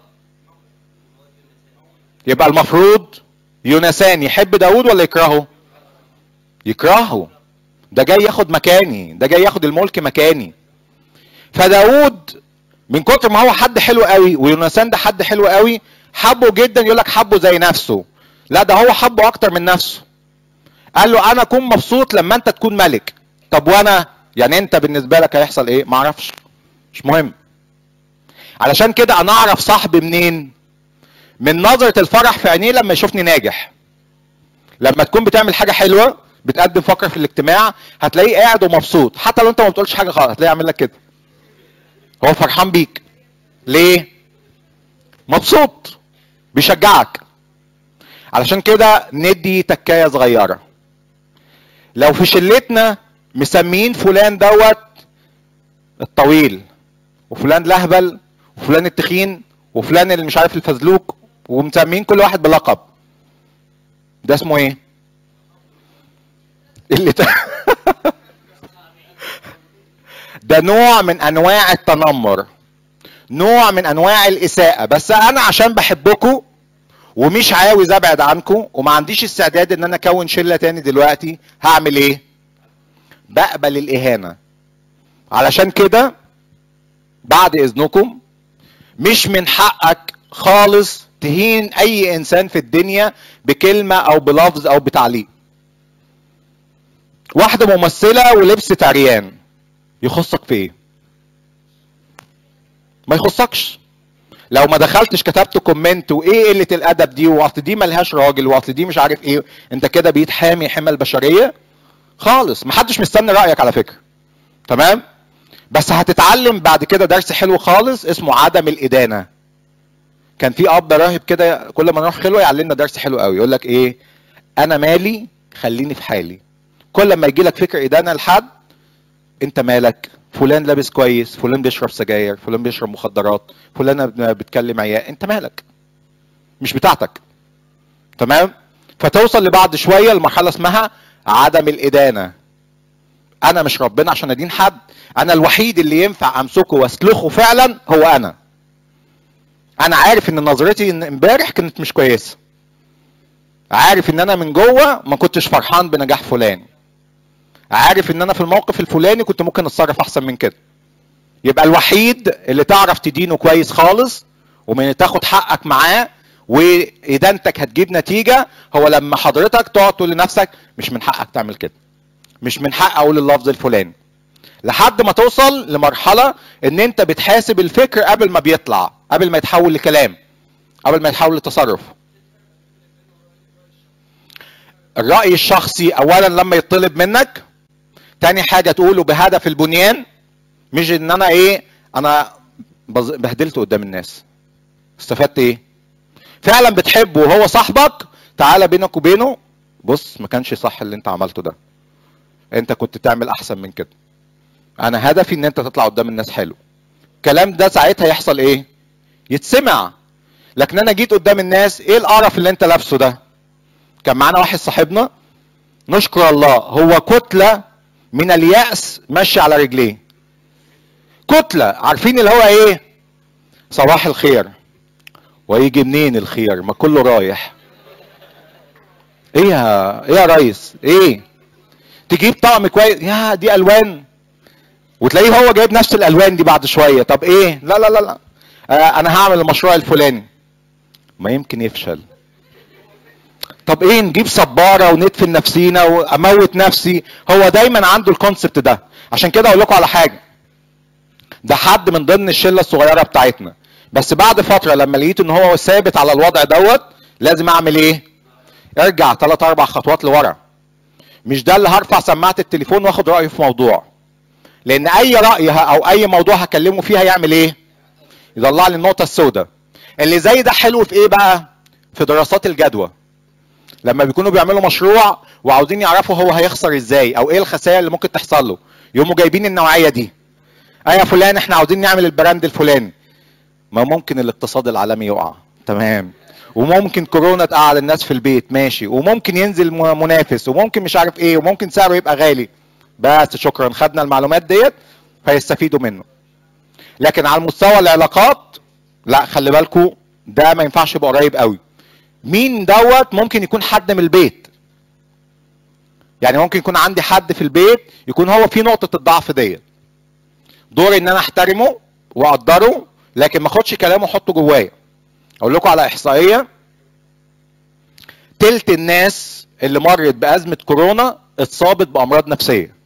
S1: يبقى المفروض يونسان يحب داود ولا يكرهه؟ يكرهه. ده جاي ياخد مكاني، ده جاي ياخد الملك مكاني. فداود من كتر ما هو حد حلو قوي، ويونسان ده حد حلو قوي، حبه جدا. يقول لك حبه زي نفسه. لا ده هو حبه اكتر من نفسه. قال له انا اكون مبسوط لما انت تكون ملك. طب وانا يعني انت بالنسبه لك هيحصل ايه؟ ما اعرفش، مش مهم. علشان كده انا اعرف صاحبي منين؟ من نظره الفرح في عينيه لما يشوفني ناجح. لما تكون بتعمل حاجه حلوه، بتقدم فقره في الاجتماع، هتلاقيه قاعد ومبسوط حتى لو انت ما بتقولش حاجه خالص، هتلاقيه يعمل لك كده. هو فرحان بيك. ليه؟ مبسوط، بيشجعك. علشان كده ندي تكايه صغيره. لو في شلتنا مسميين فلان دوت الطويل، وفلان لهبل، وفلان التخين، وفلان اللي مش عارف الفزلوك، ومسميين كل واحد بلقب، ده اسمه ايه؟ اللي ت... ده نوع من انواع التنمر، نوع من انواع الاساءة. بس انا عشان بحبكم ومش عاوز ابعد عنكم وما عنديش استعداد ان انا اكون شلة تاني دلوقتي، هعمل ايه؟ بقبل الاهانة. علشان كده بعد اذنكم، مش من حقك خالص تهين اي انسان في الدنيا بكلمة او بلفظ او بتعليق. واحدة ممثلة ولبست عريان، يخصك في ايه؟ ما يخصكش. لو ما دخلتش كتبت كومنت وايه قلة الادب دي، واصل دي ملهاش راجل، واصل دي مش عارف ايه، انت كده بيتحامي حمى البشرية خالص. محدش مستني رأيك على فكرة، تمام؟ بس هتتعلم بعد كده درس حلو خالص اسمه عدم الإدانة. كان في اب راهب كده كل ما نروح خلوه يعلمنا درس حلو قوي. يقول لك ايه؟ انا مالي، خليني في حالي. كل ما يجي لك فكر ادانه لحد، انت مالك؟ فلان لابس كويس، فلان بيشرب سجاير، فلان بيشرب مخدرات، فلان بتكلم عيال، انت مالك؟ مش بتاعتك، تمام؟ فتوصل لبعد شويه لمرحله اسمها عدم الادانه. انا مش ربنا عشان ادين حد. انا الوحيد اللي ينفع امسكه واسلخه فعلا هو انا. انا عارف ان نظرتي امبارح كانت مش كويسه، عارف ان انا من جوه ما كنتش فرحان بنجاح فلان، عارف ان انا في الموقف الفلاني كنت ممكن اتصرف احسن من كده. يبقى الوحيد اللي تعرف تدينه كويس خالص ومن تاخد حقك معاه وادانتك هتجيب نتيجه، هو لما حضرتك تقعد تقول لنفسك مش من حقك تعمل كده، مش من حق اقول اللفظ الفلاني، لحد ما توصل لمرحله ان انت بتحاسب الفكر قبل ما بيطلع، قبل ما يتحول لكلام، قبل ما يتحول لتصرف. الرأي الشخصي اولا لما يطلب منك، تاني حاجه تقوله بهدف البنيان، مش ان انا ايه انا بهدلته قدام الناس. استفدت ايه؟ فعلا بتحبه وهو صاحبك، تعالى بينك وبينه بص ما كانش صح اللي انت عملته ده، انت كنت تعمل احسن من كده، انا هدفي ان انت تطلع قدام الناس حلو. الكلام ده ساعتها يحصل ايه؟ يتسمع. لكن انا جيت قدام الناس، ايه القرف اللي انت لابسه ده؟ كان معانا واحد صاحبنا نشكر الله، هو كتلة من اليأس ماشي على رجليه، كتلة. عارفين اللي هو ايه؟ صباح الخير، ويجي منين الخير؟ ما كله رايح. ايه يا ايه يا ريس؟ ايه تجيب طقم كويس، يا دي الوان، وتلاقيه هو جايب نفس الالوان دي بعد شويه. طب ايه؟ لا لا لا لا آه انا هعمل المشروع الفلاني، ما يمكن يفشل. طب ايه نجيب صباره وندفن نفسينا واموت نفسي. هو دايما عنده الكونسبت ده. عشان كده اقول لكم على حاجه، ده حد من ضمن الشله الصغيره بتاعتنا، بس بعد فتره لما لقيت ان هو ثابت على الوضع دوت، لازم اعمل ايه؟ ارجع ثلاث اربع خطوات لورا. مش ده اللي هرفع سماعه التليفون واخد رايه في موضوع، لان اي راي او اي موضوع هكلمه فيه هيعمل ايه؟ يطلع لي النقطه السوداء. اللي زي ده حلو في ايه بقى؟ في دراسات الجدوى. لما بيكونوا بيعملوا مشروع وعاوزين يعرفوا هو هيخسر ازاي او ايه الخسائر اللي ممكن تحصل له، يقوموا جايبين النوعيه دي. ايه يا فلان احنا عاوزين نعمل البراند الفلاني، ما ممكن الاقتصاد العالمي يقع، تمام، وممكن كورونا تقعد الناس في البيت، ماشي، وممكن ينزل منافس، وممكن مش عارف ايه، وممكن سعره يبقى غالي. بس شكرا، خدنا المعلومات ديت فيستفيدوا منه. لكن على المستوى العلاقات لا، خلي بالكم ده ما ينفعش يبقى قريب قوي. مين دوت؟ ممكن يكون حد من البيت، يعني ممكن يكون عندي حد في البيت يكون هو في نقطة الضعف ديت، دوري ان انا احترمه واقدره، لكن ما اخدش كلامه واحطه جوايا. اقول لكم على احصائية، تلت الناس اللي مرت بأزمة كورونا اتصابت بأمراض نفسية.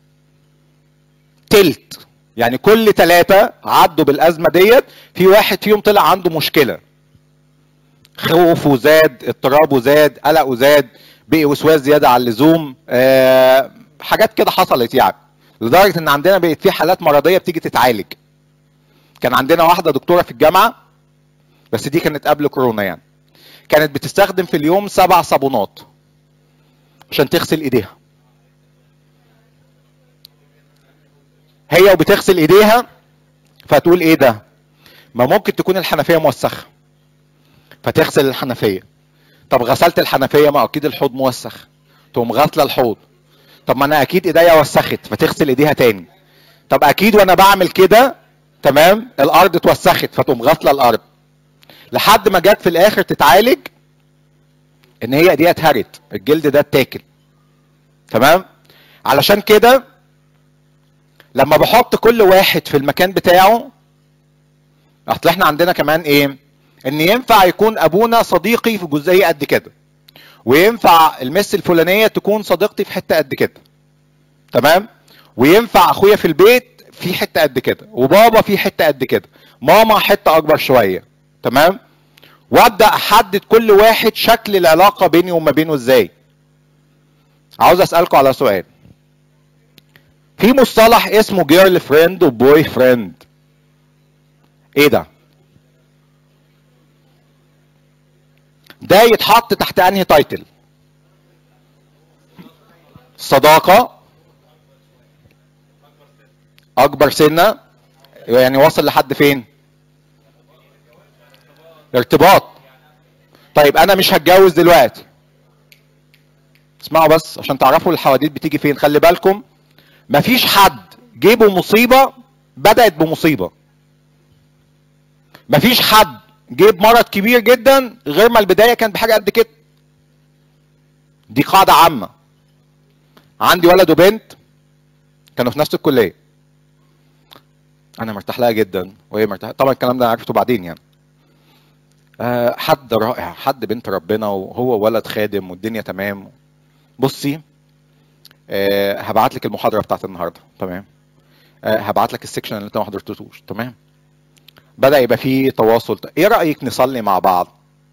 S1: تلت، يعني كل ثلاثة عدوا بالأزمة ديت في واحد فيهم طلع عنده مشكلة، خوفه زاد، اضطرابه زاد، قلقه زاد، بقي وسواس زيادة على اللزوم، أه حاجات كده حصلت يعني، لدرجة ان عندنا بقت في حالات مرضية بتيجي تتعالج. كان عندنا واحدة دكتورة في الجامعة، بس دي كانت قبل كورونا يعني، كانت بتستخدم في اليوم سبع صابونات عشان تغسل ايديها. هي وبتغسل ايديها فتقول ايه ده؟ ما ممكن تكون الحنفية موسخة فتغسل الحنفية. طب غسلت الحنفية، ما اكيد الحوض موسخ، تقوم غاسلة الحوض. طب ما انا اكيد ايديا وسخت فتغسل ايديها تاني. طب اكيد وانا بعمل كده تمام الارض اتوسخت فتقوم غاسلة الارض، لحد ما جت في الاخر تتعالج ان هي ايديها اتهرت، الجلد ده اتاكل. تمام؟ علشان كده لما بحط كل واحد في المكان بتاعه، اصل احنا عندنا كمان ايه؟ ان ينفع يكون ابونا صديقي في جزئيه قد كده، وينفع المس الفلانيه تكون صديقتي في حته قد كده، تمام، وينفع اخويا في البيت في حته قد كده، وبابا في حته قد كده، ماما حته اكبر شويه، تمام، وابدا احدد كل واحد شكل العلاقه بيني وما بينه ازاي. عاوز اسالكم على سؤال، في مصطلح اسمه جيرل فريند وبوي فريند، ايه ده؟ ده يتحط تحت انهي تايتل؟ صداقة، اكبر سنة، يعني واصل لحد فين؟ ارتباط. طيب انا مش هتجوز دلوقتي، اسمعوا بس عشان تعرفوا الحواديت بتيجي فين. خلي بالكم مفيش حد جيبه مصيبة بدأت بمصيبة، مفيش حد جيب مرض كبير جدا غير ما البداية كانت بحاجة قد كده. دي قاعدة عامة. عندي ولد وبنت كانوا في نفس الكلية، انا مرتاح لها جدا وهي مرتاحة، طبعا الكلام ده انا عرفته بعدين يعني. آه حد رائع، حد بنت ربنا وهو ولد خادم والدنيا تمام. بصي آه هبعت لك المحاضره بتاعت النهارده، تمام؟ آه هبعت لك السكشن اللي انت ما حضرتوش، تمام؟ بدا يبقى فيه تواصل. ايه رايك نصلي مع بعض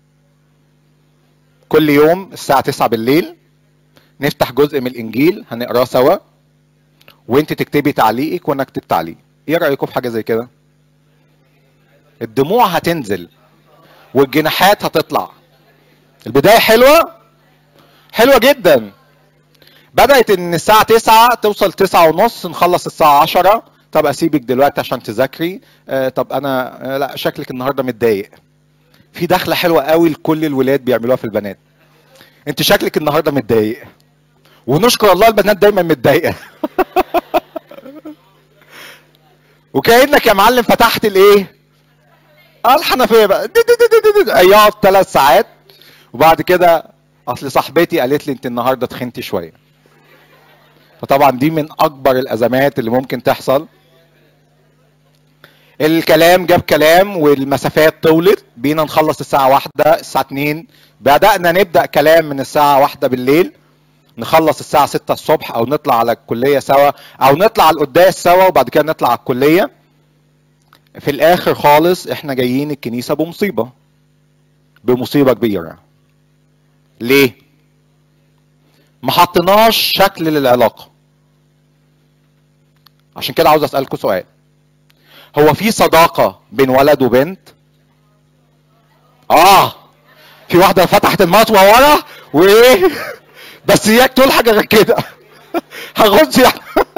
S1: كل يوم الساعه تسعة بالليل؟ نفتح جزء من الانجيل هنقراه سوا، وانت تكتبي تعليقك وانا اكتب تعليق. ايه رايكم في حاجه زي كده؟ الدموع هتنزل والجناحات هتطلع. البدايه حلوه، حلوه جدا. بدات ان الساعه تسعة توصل تسعة ونص، نخلص الساعه عشرة. طب اسيبك دلوقتي عشان تذاكري؟ آه طب انا آه لا شكلك النهارده متضايق. في دخله حلوه قوي لكل الولاد بيعملوها في البنات. انت شكلك النهارده متضايق، ونشكر الله البنات دايما متضايقه. وكانك يا معلم فتحت الايه؟ اه الحنفيه بقى، يقعد ثلاث ساعات. وبعد كده اصل صاحبتي قالت لي انت النهارده تخنتي شويه. فطبعا دي من اكبر الازمات اللي ممكن تحصل. الكلام جاب كلام والمسافات طولت، بينا نخلص الساعه واحدة الساعه اتنين. بدانا نبدا كلام من الساعه واحدة بالليل، نخلص الساعه ستة الصبح، او نطلع على الكليه سوا، او نطلع على القداس سوا وبعد كده نطلع على الكليه. في الاخر خالص احنا جايين الكنيسه بمصيبه، بمصيبه كبيره. ليه؟ ما حطيناش شكل للعلاقه. عشان كده عاوز اسالكم سؤال، هو في صداقه بين ولد وبنت؟ اه في واحده فتحت المطوه ورا وايه، بس اياك تقول حاجه غير كده. هغص يعني.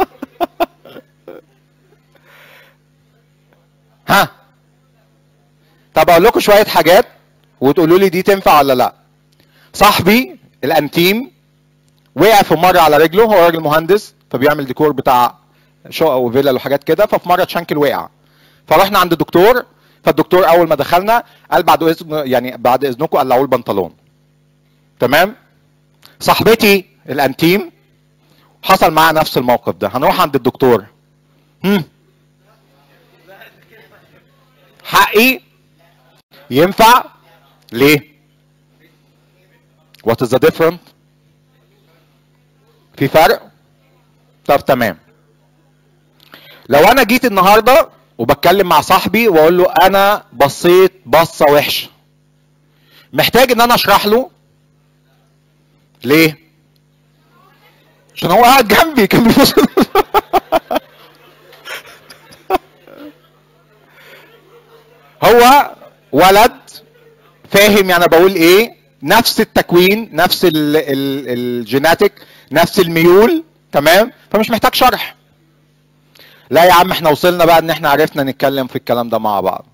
S1: ها طب اقول لكم شويه حاجات وتقولوا لي دي تنفع ولا لا. صاحبي الانتيم وقع في مره على رجله، هو راجل مهندس فبيعمل ديكور بتاع شقق وفيلل وحاجات كده، ففي مره اتشنكل وقع. فرحنا عند الدكتور، فالدكتور اول ما دخلنا قال بعد اذن يعني بعد اذنكم قلعوا البنطلون، تمام؟ صاحبتي الانتيم حصل معاها نفس الموقف ده. هنروح عند الدكتور، هم حقي ينفع؟ ليه؟ What is the difference؟ في فرق؟ طب تمام. لو انا جيت النهارده وبتكلم مع صاحبي واقول له انا بصيت بصه وحشه، محتاج ان انا اشرح له؟ ليه؟ عشان هو قاعد جنبي كان بيبص. هو ولد فاهم يعني بقول ايه، نفس التكوين، نفس الجيناتيك، نفس الميول، تمام؟ فمش محتاج شرح. لا يا عم احنا وصلنا بقى ان احنا عرفنا نتكلم في الكلام ده مع بعض.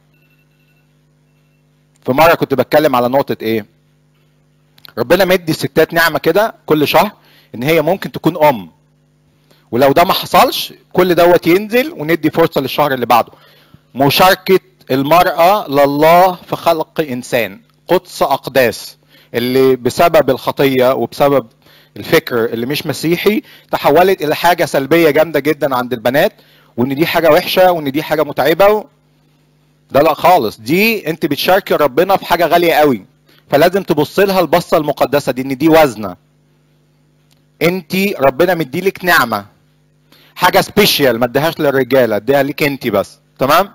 S1: في مره كنت بتكلم على نقطه ايه، ربنا مدي الستات نعمه كده كل شهر ان هي ممكن تكون ام، ولو ده ما حصلش كل دوت ينزل وندي فرصه للشهر اللي بعده. مشاركه المراه لله في خلق انسان، قدس اقداس، اللي بسبب الخطيه وبسبب الفكر اللي مش مسيحي تحولت الى حاجه سلبيه جامده جدا عند البنات، وان دي حاجه وحشه وان دي حاجه متعبه. ده لا خالص، دي انت بتشاركي ربنا في حاجه غاليه قوي، فلازم تبص لها البصه المقدسه دي، ان دي وزنه. انت ربنا مديلك نعمه، حاجه سبيشال، ما اديهاش للرجاله، اديها ليك انت بس، تمام؟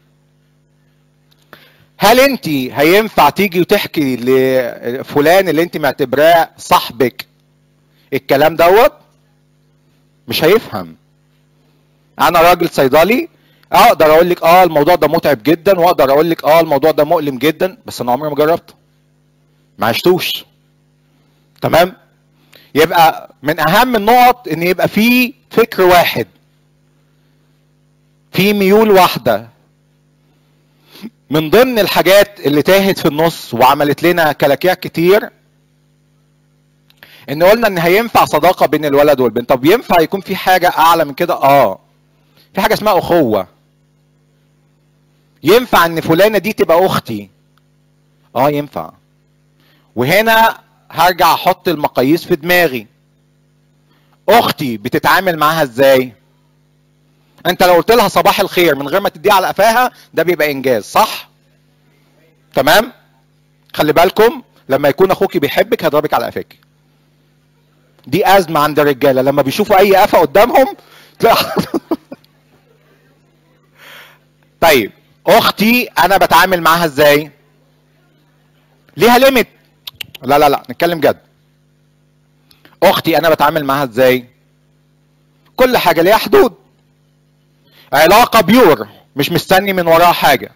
S1: هل انت هينفع تيجي وتحكي لفلان اللي انت معتبراه صاحبك الكلام دوت؟ مش هيفهم. انا راجل صيدلي اقدر اقول لك اه الموضوع ده متعب جدا، واقدر اقول لك اه الموضوع ده مؤلم جدا، بس انا عمري ما جربته، ما عشتوش، تمام؟ يبقى من اهم النقط ان يبقى في فكر واحد، في ميول واحده. من ضمن الحاجات اللي تاهت في النص وعملت لنا كلاكيع كتير ان قلنا ان هينفع صداقه بين الولد والبنت. طب ينفع يكون في حاجه اعلى من كده؟ اه في حاجه اسمها اخوه. ينفع ان فلانه دي تبقى اختي؟ اه ينفع. وهنا هرجع احط المقاييس في دماغي، اختي بتتعامل معاها ازاي؟ انت لو قلت لها صباح الخير من غير ما تديها على قفاها ده بيبقى انجاز، صح؟ تمام؟ خلي بالكم لما يكون اخوك بيحبك هيضربك على قفاك. دي ازمه عند الرجاله لما بيشوفوا اي قفا قدامهم تلاقي طيب اختي انا بتعامل معاها ازاي؟ ليها ليميت. لا لا لا نتكلم جد. اختي انا بتعامل معاها ازاي؟ كل حاجه ليها حدود. علاقه بيور مش مستني من وراها حاجه.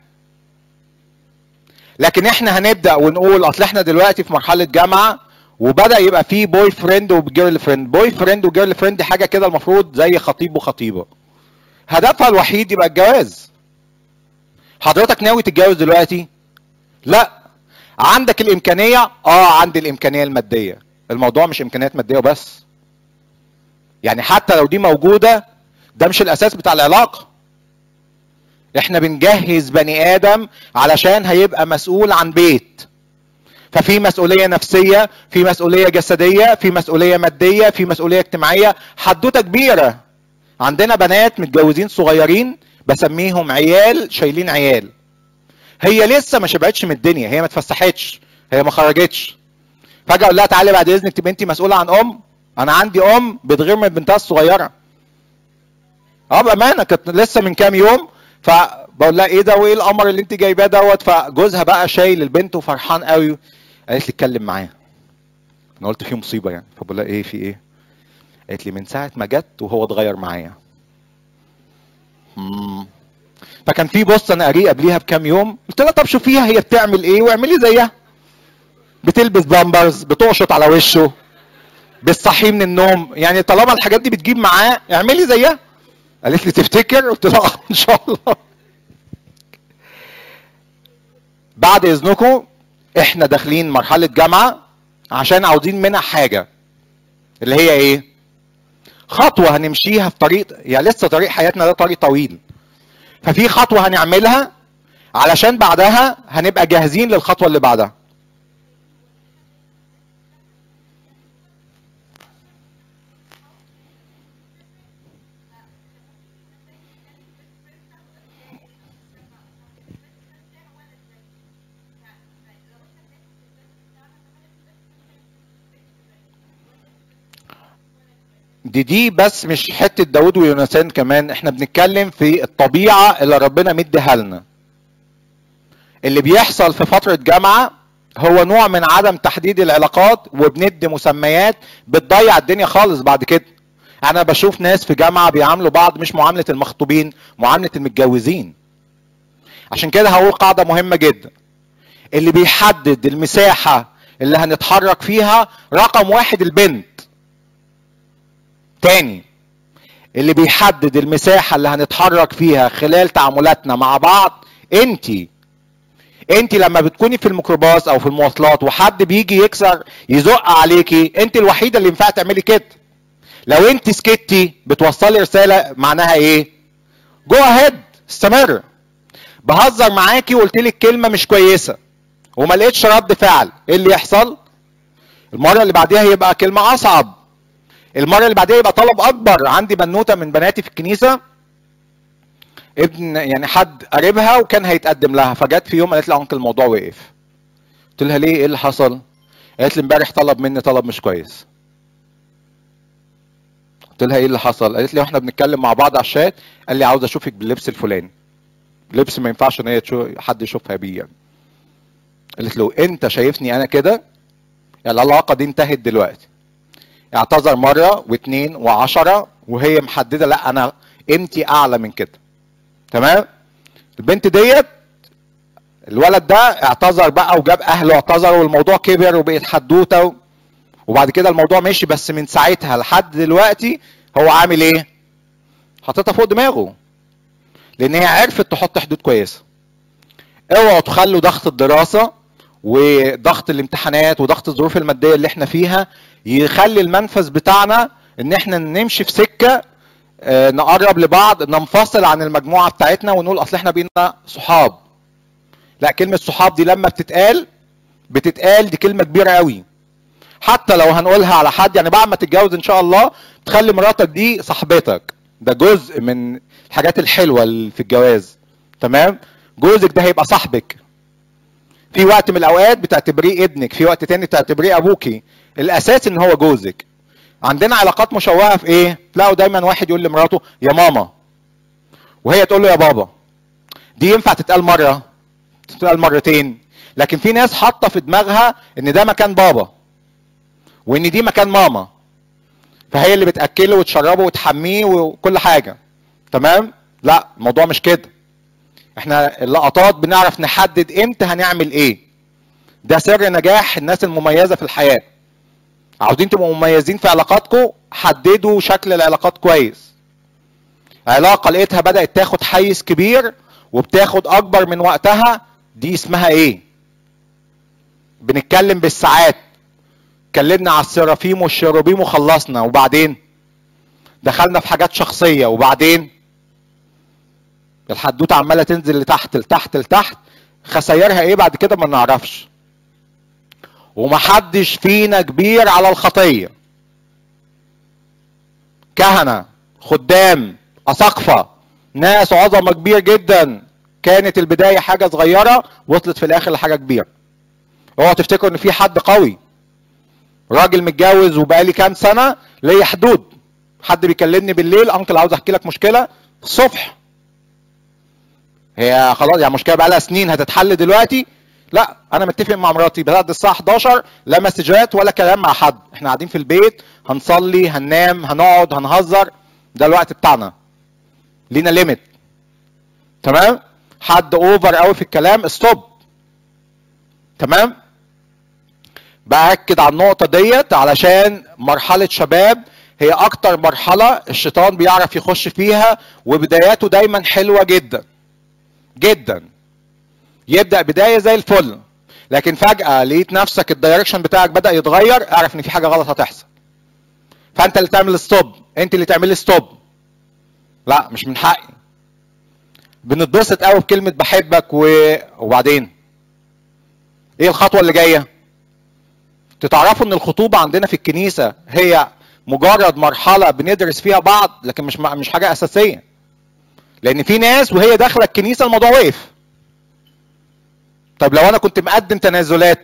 S1: لكن احنا هنبدا ونقول اصل احنا دلوقتي في مرحله جامعه وبدا يبقى فيه بوي فريند وجيرل فريند. بوي فريند وجيرل فريند دي حاجه كده المفروض زي خطيب وخطيبه. هدفها الوحيد يبقى الجواز. حضرتك ناوي تتجوز دلوقتي؟ لا. عندك الامكانيه؟ اه عندي الامكانيه الماديه. الموضوع مش امكانيات ماديه وبس. يعني حتى لو دي موجوده ده مش الاساس بتاع العلاقه. احنا بنجهز بني ادم علشان هيبقى مسؤول عن بيت. ففي مسؤوليه نفسيه، في مسؤوليه جسديه، في مسؤوليه ماديه، في مسؤوليه اجتماعيه، حدوته كبيره. عندنا بنات متجوزين صغيرين بسميهم عيال شايلين عيال. هي لسه ما شبعتش من الدنيا، هي ما اتفسحتش، هي ما خرجتش. فجاه اقول لها تعالي بعد اذنك تبقى انت مسؤوله عن ام. انا عندي ام بتغير من بنتها الصغيره. اه بامانه كانت لسه من كام يوم فبقول لها ايه ده وايه القمر اللي انت جايباه دوت. فجوزها بقى شايل البنت وفرحان قوي. قالت لي اتكلم معاه. انا قلت في مصيبه يعني. فبقول لها ايه في ايه؟ قالت لي من ساعه ما جت وهو اتغير معايا. امم فكان في بص انا قاريه قبليها بكام يوم. قلت لها طب شوفيها هي بتعمل ايه واعملي زيها. بتلبس بامبرز، بتقشط على وشه، بتصحيه من النوم. يعني طالما الحاجات دي بتجيب معاه اعملي زيها. قالت لي تفتكر؟ قلت لها ان شاء الله. بعد اذنكم احنا داخلين مرحله جامعه عشان عاوزين منها حاجه اللي هي ايه؟ خطوه هنمشيها في طريق. يعني لسه طريق حياتنا ده طريق طويل. ففي خطوه هنعملها علشان بعدها هنبقى جاهزين للخطوه اللي بعدها. دي دي بس مش حته داود ويونسان كمان. احنا بنتكلم في الطبيعه اللي ربنا مديها لنا. اللي بيحصل في فتره جامعه هو نوع من عدم تحديد العلاقات وبندي مسميات بتضيع الدنيا خالص بعد كده. انا بشوف ناس في جامعه بيعاملوا بعض مش معامله المخطوبين، معامله المتجوزين. عشان كده هقول قاعده مهمه جدا. اللي بيحدد المساحه اللي هنتحرك فيها رقم واحد البنت. تاني اللي بيحدد المساحة اللي هنتحرك فيها خلال تعاملاتنا مع بعض انتي. انتي لما بتكوني في الميكروباص او في المواصلات وحد بيجي يكسر يزق عليكي، انتي الوحيدة اللي ينفع تعملي كده. لو انتي سكتي بتوصلي رسالة معناها ايه؟ جو اهيد، استمر. بهزر معاكي وقلت لك كلمة مش كويسة وما لقيتش رد فعل، ايه اللي يحصل؟ المرة اللي بعديها يبقى كلمة اصعب. المره اللي بعديها يبقى طلب اكبر. عندي بنوته من بناتي في الكنيسه ابن يعني حد قريبها وكان هيتقدم لها. فجت في يوم قالت لي انكل الموضوع وقف. قلت لها ليه؟ ايه اللي حصل؟ قالت لي امبارح طلب مني طلب مش كويس. قلت لها ايه اللي حصل؟ قالت لي واحنا بنتكلم مع بعض على الشات قال لي عاوز اشوفك باللبس الفلاني. لبس ما ينفعش ان هي حد يشوفها بيه يعني. قالت له انت شايفني انا كده؟ يعني العلاقه دي انتهت دلوقتي. اعتذر مرة واثنين وعشرة وهي محددة لا انا قيمتي اعلى من كده. تمام؟ البنت ديت الولد ده اعتذر بقى وجاب اهله اعتذروا والموضوع كبر وبقت حدوته وبعد كده الموضوع ماشي. بس من ساعتها لحد دلوقتي هو عامل ايه؟ حاططها فوق دماغه. لان هي عرفت تحط حدود كويسة. اوعوا تخلوا ضغط الدراسة وضغط الامتحانات وضغط الظروف المادية اللي احنا فيها يخلي المنفذ بتاعنا ان احنا نمشي في سكة اه نقرب لبعض، ننفصل عن المجموعة بتاعتنا ونقول اصل احنا بينا صحاب. لا، كلمة صحاب دي لما بتتقال بتتقال دي كلمة كبيرة قوي. حتى لو هنقولها على حد يعني بعد ما تتجوز ان شاء الله تخلي مراتك دي صاحبتك. ده جزء من الحاجات الحلوة اللي في الجواز. تمام؟ جوزك ده هيبقى صاحبك. في وقت من الاوقات بتعتبريه ابنك، في وقت تاني بتعتبريه ابوكي، الاساس ان هو جوزك. عندنا علاقات مشوهه في ايه؟ تلاقوا دايما واحد يقول لمراته يا ماما وهي تقول له يا بابا. دي ينفع تتقال مره، تتقال مرتين، لكن في ناس حاطه في دماغها ان ده مكان بابا وان دي مكان ماما، فهي اللي بتاكله وتشربه وتحميه وكل حاجه. تمام؟ لا، الموضوع مش كده. احنا اللقطات بنعرف نحدد امتى هنعمل ايه. ده سر نجاح الناس المميزه في الحياه. عاوزين تبقوا مميزين في علاقاتكم، حددوا شكل العلاقات كويس. علاقه لقيتها بدات تاخد حيز كبير وبتاخد اكبر من وقتها، دي اسمها ايه؟ بنتكلم بالساعات، اتكلمنا على السرافيم والشيروبيم وخلصنا، وبعدين دخلنا في حاجات شخصيه، وبعدين الحدوته عماله تنزل لتحت لتحت لتحت، خسايرها ايه بعد كده ما نعرفش. ومحدش فينا كبير على الخطيه. كهنه، خدام، اساقفه، ناس عظمه كبير جدا، كانت البدايه حاجه صغيره وصلت في الاخر لحاجه كبيره. اوعوا تفتكروا ان في حد قوي. راجل متجوز وبقالي كام سنه ليا حدود. حد بيكلمني بالليل، انكل عاوز احكي لك مشكله الصبح. هي خلاص يعني مشكله بقالها سنين هتتحل دلوقتي؟ لا، انا متفق مع مراتي بعد الساعه حداشر لا مسجات ولا كلام مع حد، احنا قاعدين في البيت هنصلي هننام هنقعد هنهزر، ده الوقت بتاعنا. لينا ليميت. تمام؟ حد اوفر قوي في الكلام ستوب. تمام؟ باكد على النقطه ديت علشان مرحله شباب هي اكتر مرحله الشيطان بيعرف يخش فيها، وبداياته دايما حلوه جدا جدا. يبدا بدايه زي الفل، لكن فجاه لقيت نفسك الدايركشن بتاعك بدا يتغير، اعرف ان في حاجه غلط هتحصل. فانت اللي تعمل ستوب، انت اللي تعمل ستوب. لا، مش من حقي. بنتبسط قوي بكلمه بحبك و... وبعدين ايه الخطوه اللي جايه؟ تتعرفوا ان الخطوبه عندنا في الكنيسه هي مجرد مرحله بندرس فيها بعض، لكن مش مش حاجه اساسيه. لان في ناس وهي داخله الكنيسه الموضوع وقف. طيب لو انا كنت مقدم تنازلات،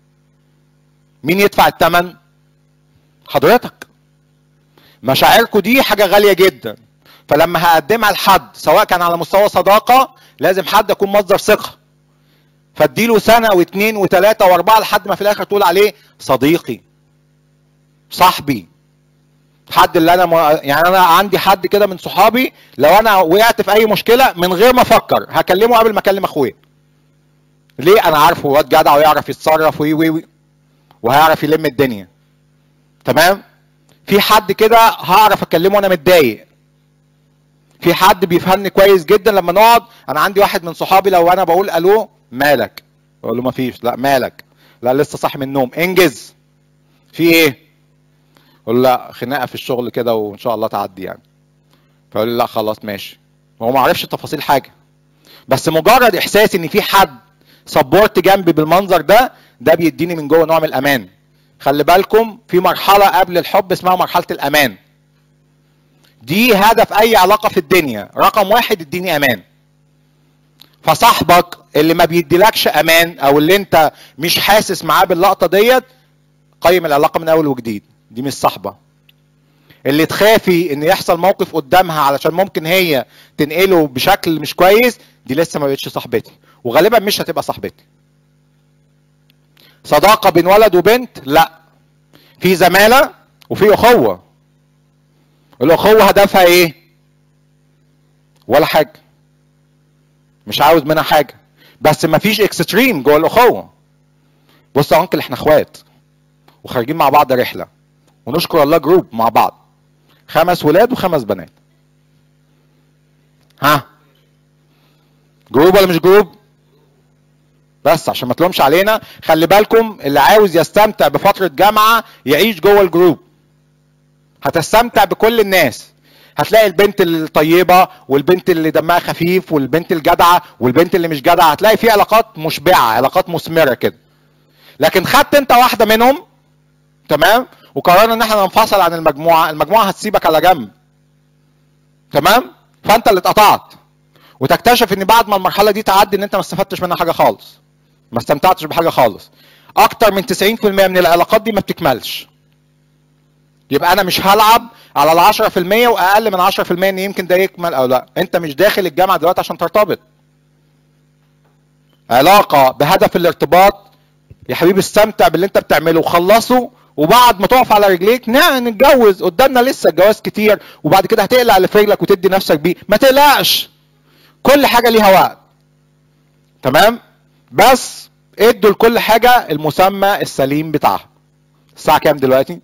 S1: مين يدفع الثمن؟ حضرتك. مشاعركم دي حاجه غاليه جدا، فلما هقدمها لحد سواء كان على مستوى صداقه، لازم حد يكون مصدر ثقه. فاديله سنه واثنين وثلاثه واربعه لحد ما في الاخر تقول عليه صديقي، صاحبي. حد اللي انا م... يعني انا عندي حد كده من صحابي، لو انا وقعت في اي مشكله من غير ما افكر هكلمه قبل ما اكلم اخويا. ليه؟ انا عارفه واد جدع ويعرف يتصرف وي وي وي وهيعرف يلم الدنيا. تمام؟ في حد كده هعرف اكلمه وانا متضايق. في حد بيفهمني كويس جدا لما نقعد. انا عندي واحد من صحابي لو انا بقول الو مالك، اقول له مفيش. لا مالك، لا لسه صاحي من النوم. انجز، في ايه؟ اقول له لا خناقه في الشغل كده وان شاء الله تعدي يعني. فيقول لي لا خلاص ماشي. هو ما عرفش تفاصيل حاجه، بس مجرد احساس ان في حد سبورت جنبي بالمنظر ده، ده بيديني من جوه نوع من الامان. خلي بالكم في مرحله قبل الحب اسمها مرحله الامان. دي هدف اي علاقه في الدنيا، رقم واحد اديني امان. فصاحبك اللي ما بيديلكش امان او اللي انت مش حاسس معاه باللقطه ديت، قيم العلاقه من اول وجديد. دي مش صاحبه. اللي تخافي ان يحصل موقف قدامها علشان ممكن هي تنقله بشكل مش كويس، دي لسه ما بقتش صاحبتي، وغالبا مش هتبقى صاحبتي. صداقه بين ولد وبنت، لا، في زماله وفي اخوه. الاخوه هدفها ايه؟ ولا حاجه، مش عاوز منها حاجه، بس ما فيش اكستريم جوه الاخوه. بص يا انكل احنا اخوات وخارجين مع بعض رحله، ونشكر الله جروب مع بعض، خمس ولاد وخمس بنات. ها جروب ولا مش جروب؟ بس عشان ما تلومش علينا، خلي بالكم اللي عاوز يستمتع بفتره جامعه يعيش جوه الجروب. هتستمتع بكل الناس. هتلاقي البنت الطيبه والبنت اللي دمها خفيف والبنت الجدعه والبنت اللي مش جدعه، هتلاقي في علاقات مشبعه، علاقات مثمره كده. لكن خدت انت واحده منهم، تمام، وقررنا ان احنا ننفصل عن المجموعه، المجموعه هتسيبك على جنب. تمام؟ فانت اللي اتقطعت، وتكتشف ان بعد ما المرحله دي تعدي ان انت ما استفدتش منها حاجه خالص. ما استمتعتش بحاجه خالص. اكتر من تسعين في المية من العلاقات دي ما بتكملش. يبقى انا مش هلعب على ال عشرة في المية واقل من عشرة في المية ان يمكن ده يكمل او لا. انت مش داخل الجامعه دلوقتي عشان ترتبط. علاقه بهدف الارتباط يا حبيبي استمتع باللي انت بتعمله وخلصه، وبعد ما تقف على رجليك نعم نتجوز. قدامنا لسه الجواز كتير، وبعد كده هتقلع اللي في رجلك وتدي نفسك بيه. ما تقلقش، كل حاجه ليها وقت. تمام؟ بس ادوا لكل حاجه المسمى السليم بتاعها. الساعه كام دلوقتي؟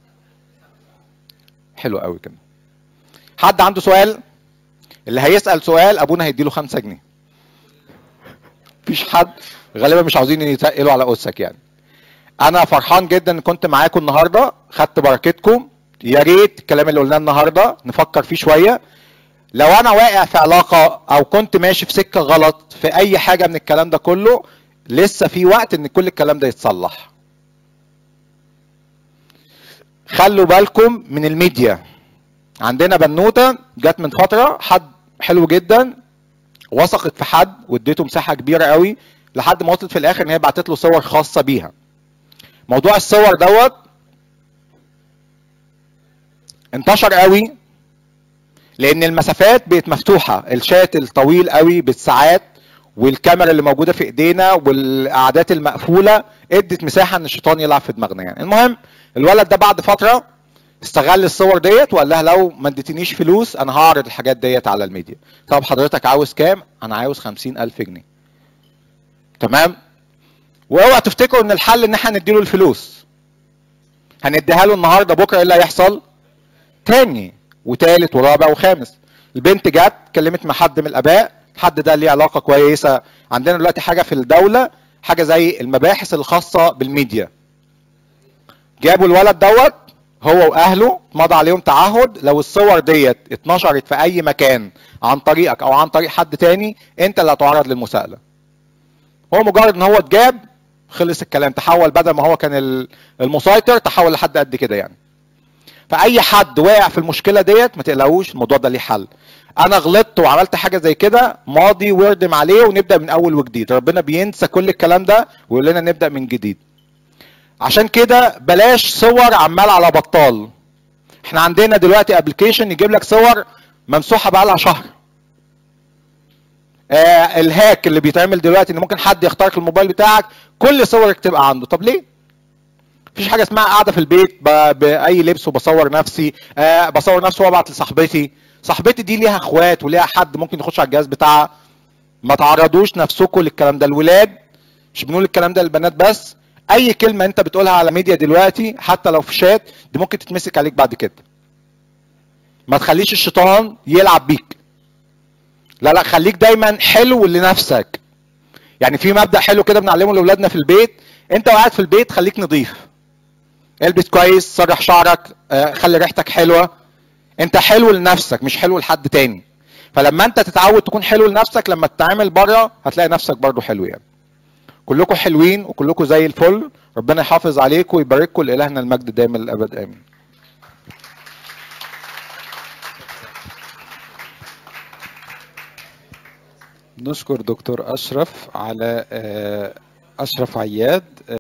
S1: حلو قوي كده. حد عنده سؤال؟ اللي هيسال سؤال ابونا هيديله خمسة جنيه. مفيش حد؟ غالبا مش عاوزين يتقلوا على قدسك يعني. انا فرحان جدا ان كنت معاكم النهارده، خدت بركتكم. يا ريت الكلام اللي قلناه النهارده نفكر فيه شويه. لو انا واقع في علاقه او كنت ماشي في سكه غلط في اي حاجه من الكلام ده كله، لسه في وقت ان كل الكلام ده يتصلح. خلوا بالكم من الميديا. عندنا بنوته جت من فتره، حد حلو جدا وثقت في حد واديته مساحه كبيره قوي لحد ما وصلت في الاخر ان هي بعتت له صور خاصه بيها. موضوع الصور دوت انتشر قوي لان المسافات بقت مفتوحه، الشات الطويل قوي بالساعات والكاميرا اللي موجوده في ايدينا والقعدات المقفوله ادت مساحه ان الشيطان يلعب في دماغنا يعني. المهم الولد ده بعد فتره استغل الصور ديت وقال لها لو ما اديتنيش فلوس انا هعرض الحاجات ديت على الميديا. طب حضرتك عاوز كام؟ انا عاوز خمسين الف جنيه. تمام؟ واوعى تفتكروا ان الحل ان احنا نديله الفلوس. هنديها له النهارده، بكره ايه اللي هيحصل؟ تاني وتالت ورابع وخامس. البنت جت كلمت مع حد من الاباء، الحد ده ليه علاقه كويسه. عندنا دلوقتي حاجه في الدوله، حاجه زي المباحث الخاصه بالميديا. جابوا الولد دوت هو واهله، مضى عليهم تعهد لو الصور ديت اتنشرت في اي مكان عن طريقك او عن طريق حد تاني انت اللي هتعرض للمساءله. هو مجرد ان هو اتجاب خلص الكلام، تحول بدل ما هو كان المسيطر تحول لحد قد كده يعني. فاي حد واقع في المشكله ديت ما تقلقوش، الموضوع ده ليه حل. انا غلطت وعملت حاجه زي كده، ماضي واردم عليه ونبدا من اول وجديد. ربنا بينسى كل الكلام ده ويقول لنا نبدا من جديد. عشان كده بلاش صور عمال على بطال. احنا عندنا دلوقتي ابلكيشن يجيب لك صور ممسوحه بقى لها شهر. آه الهاك اللي بيتعمل دلوقتي ان ممكن حد يخترق الموبايل بتاعك كل صورك تبقى عنده. طب ليه؟ مفيش حاجه اسمها قاعده في البيت باي لبس وبصور نفسي. آه بصور نفسي وابعت لصاحبتي. صاحبتي دي ليها اخوات وليها حد ممكن يخش على الجهاز بتاعها. ما تعرضوش نفسكم للكلام ده. الولاد مش بنقول الكلام ده للبنات بس، اي كلمه انت بتقولها على ميديا دلوقتي حتى لو في شات دي ممكن تتمسك عليك بعد كده. ما تخليش الشيطان يلعب بيك. لا لا، خليك دايما حلو لنفسك. يعني في مبدأ حلو كده بنعلمه لاولادنا في البيت، انت قاعد في البيت خليك نظيف. البس كويس، سرح شعرك، خلي ريحتك حلوه. انت حلو لنفسك مش حلو لحد تاني. فلما انت تتعود تكون حلو لنفسك لما تتعامل بره هتلاقي نفسك برضو حلو يعني. كلكم حلوين وكلكم زي الفل. ربنا يحافظ عليكم ويبارككم. لإلهنا المجد دائما للابد امين.
S2: نشكر دكتور اشرف على اشرف عياد.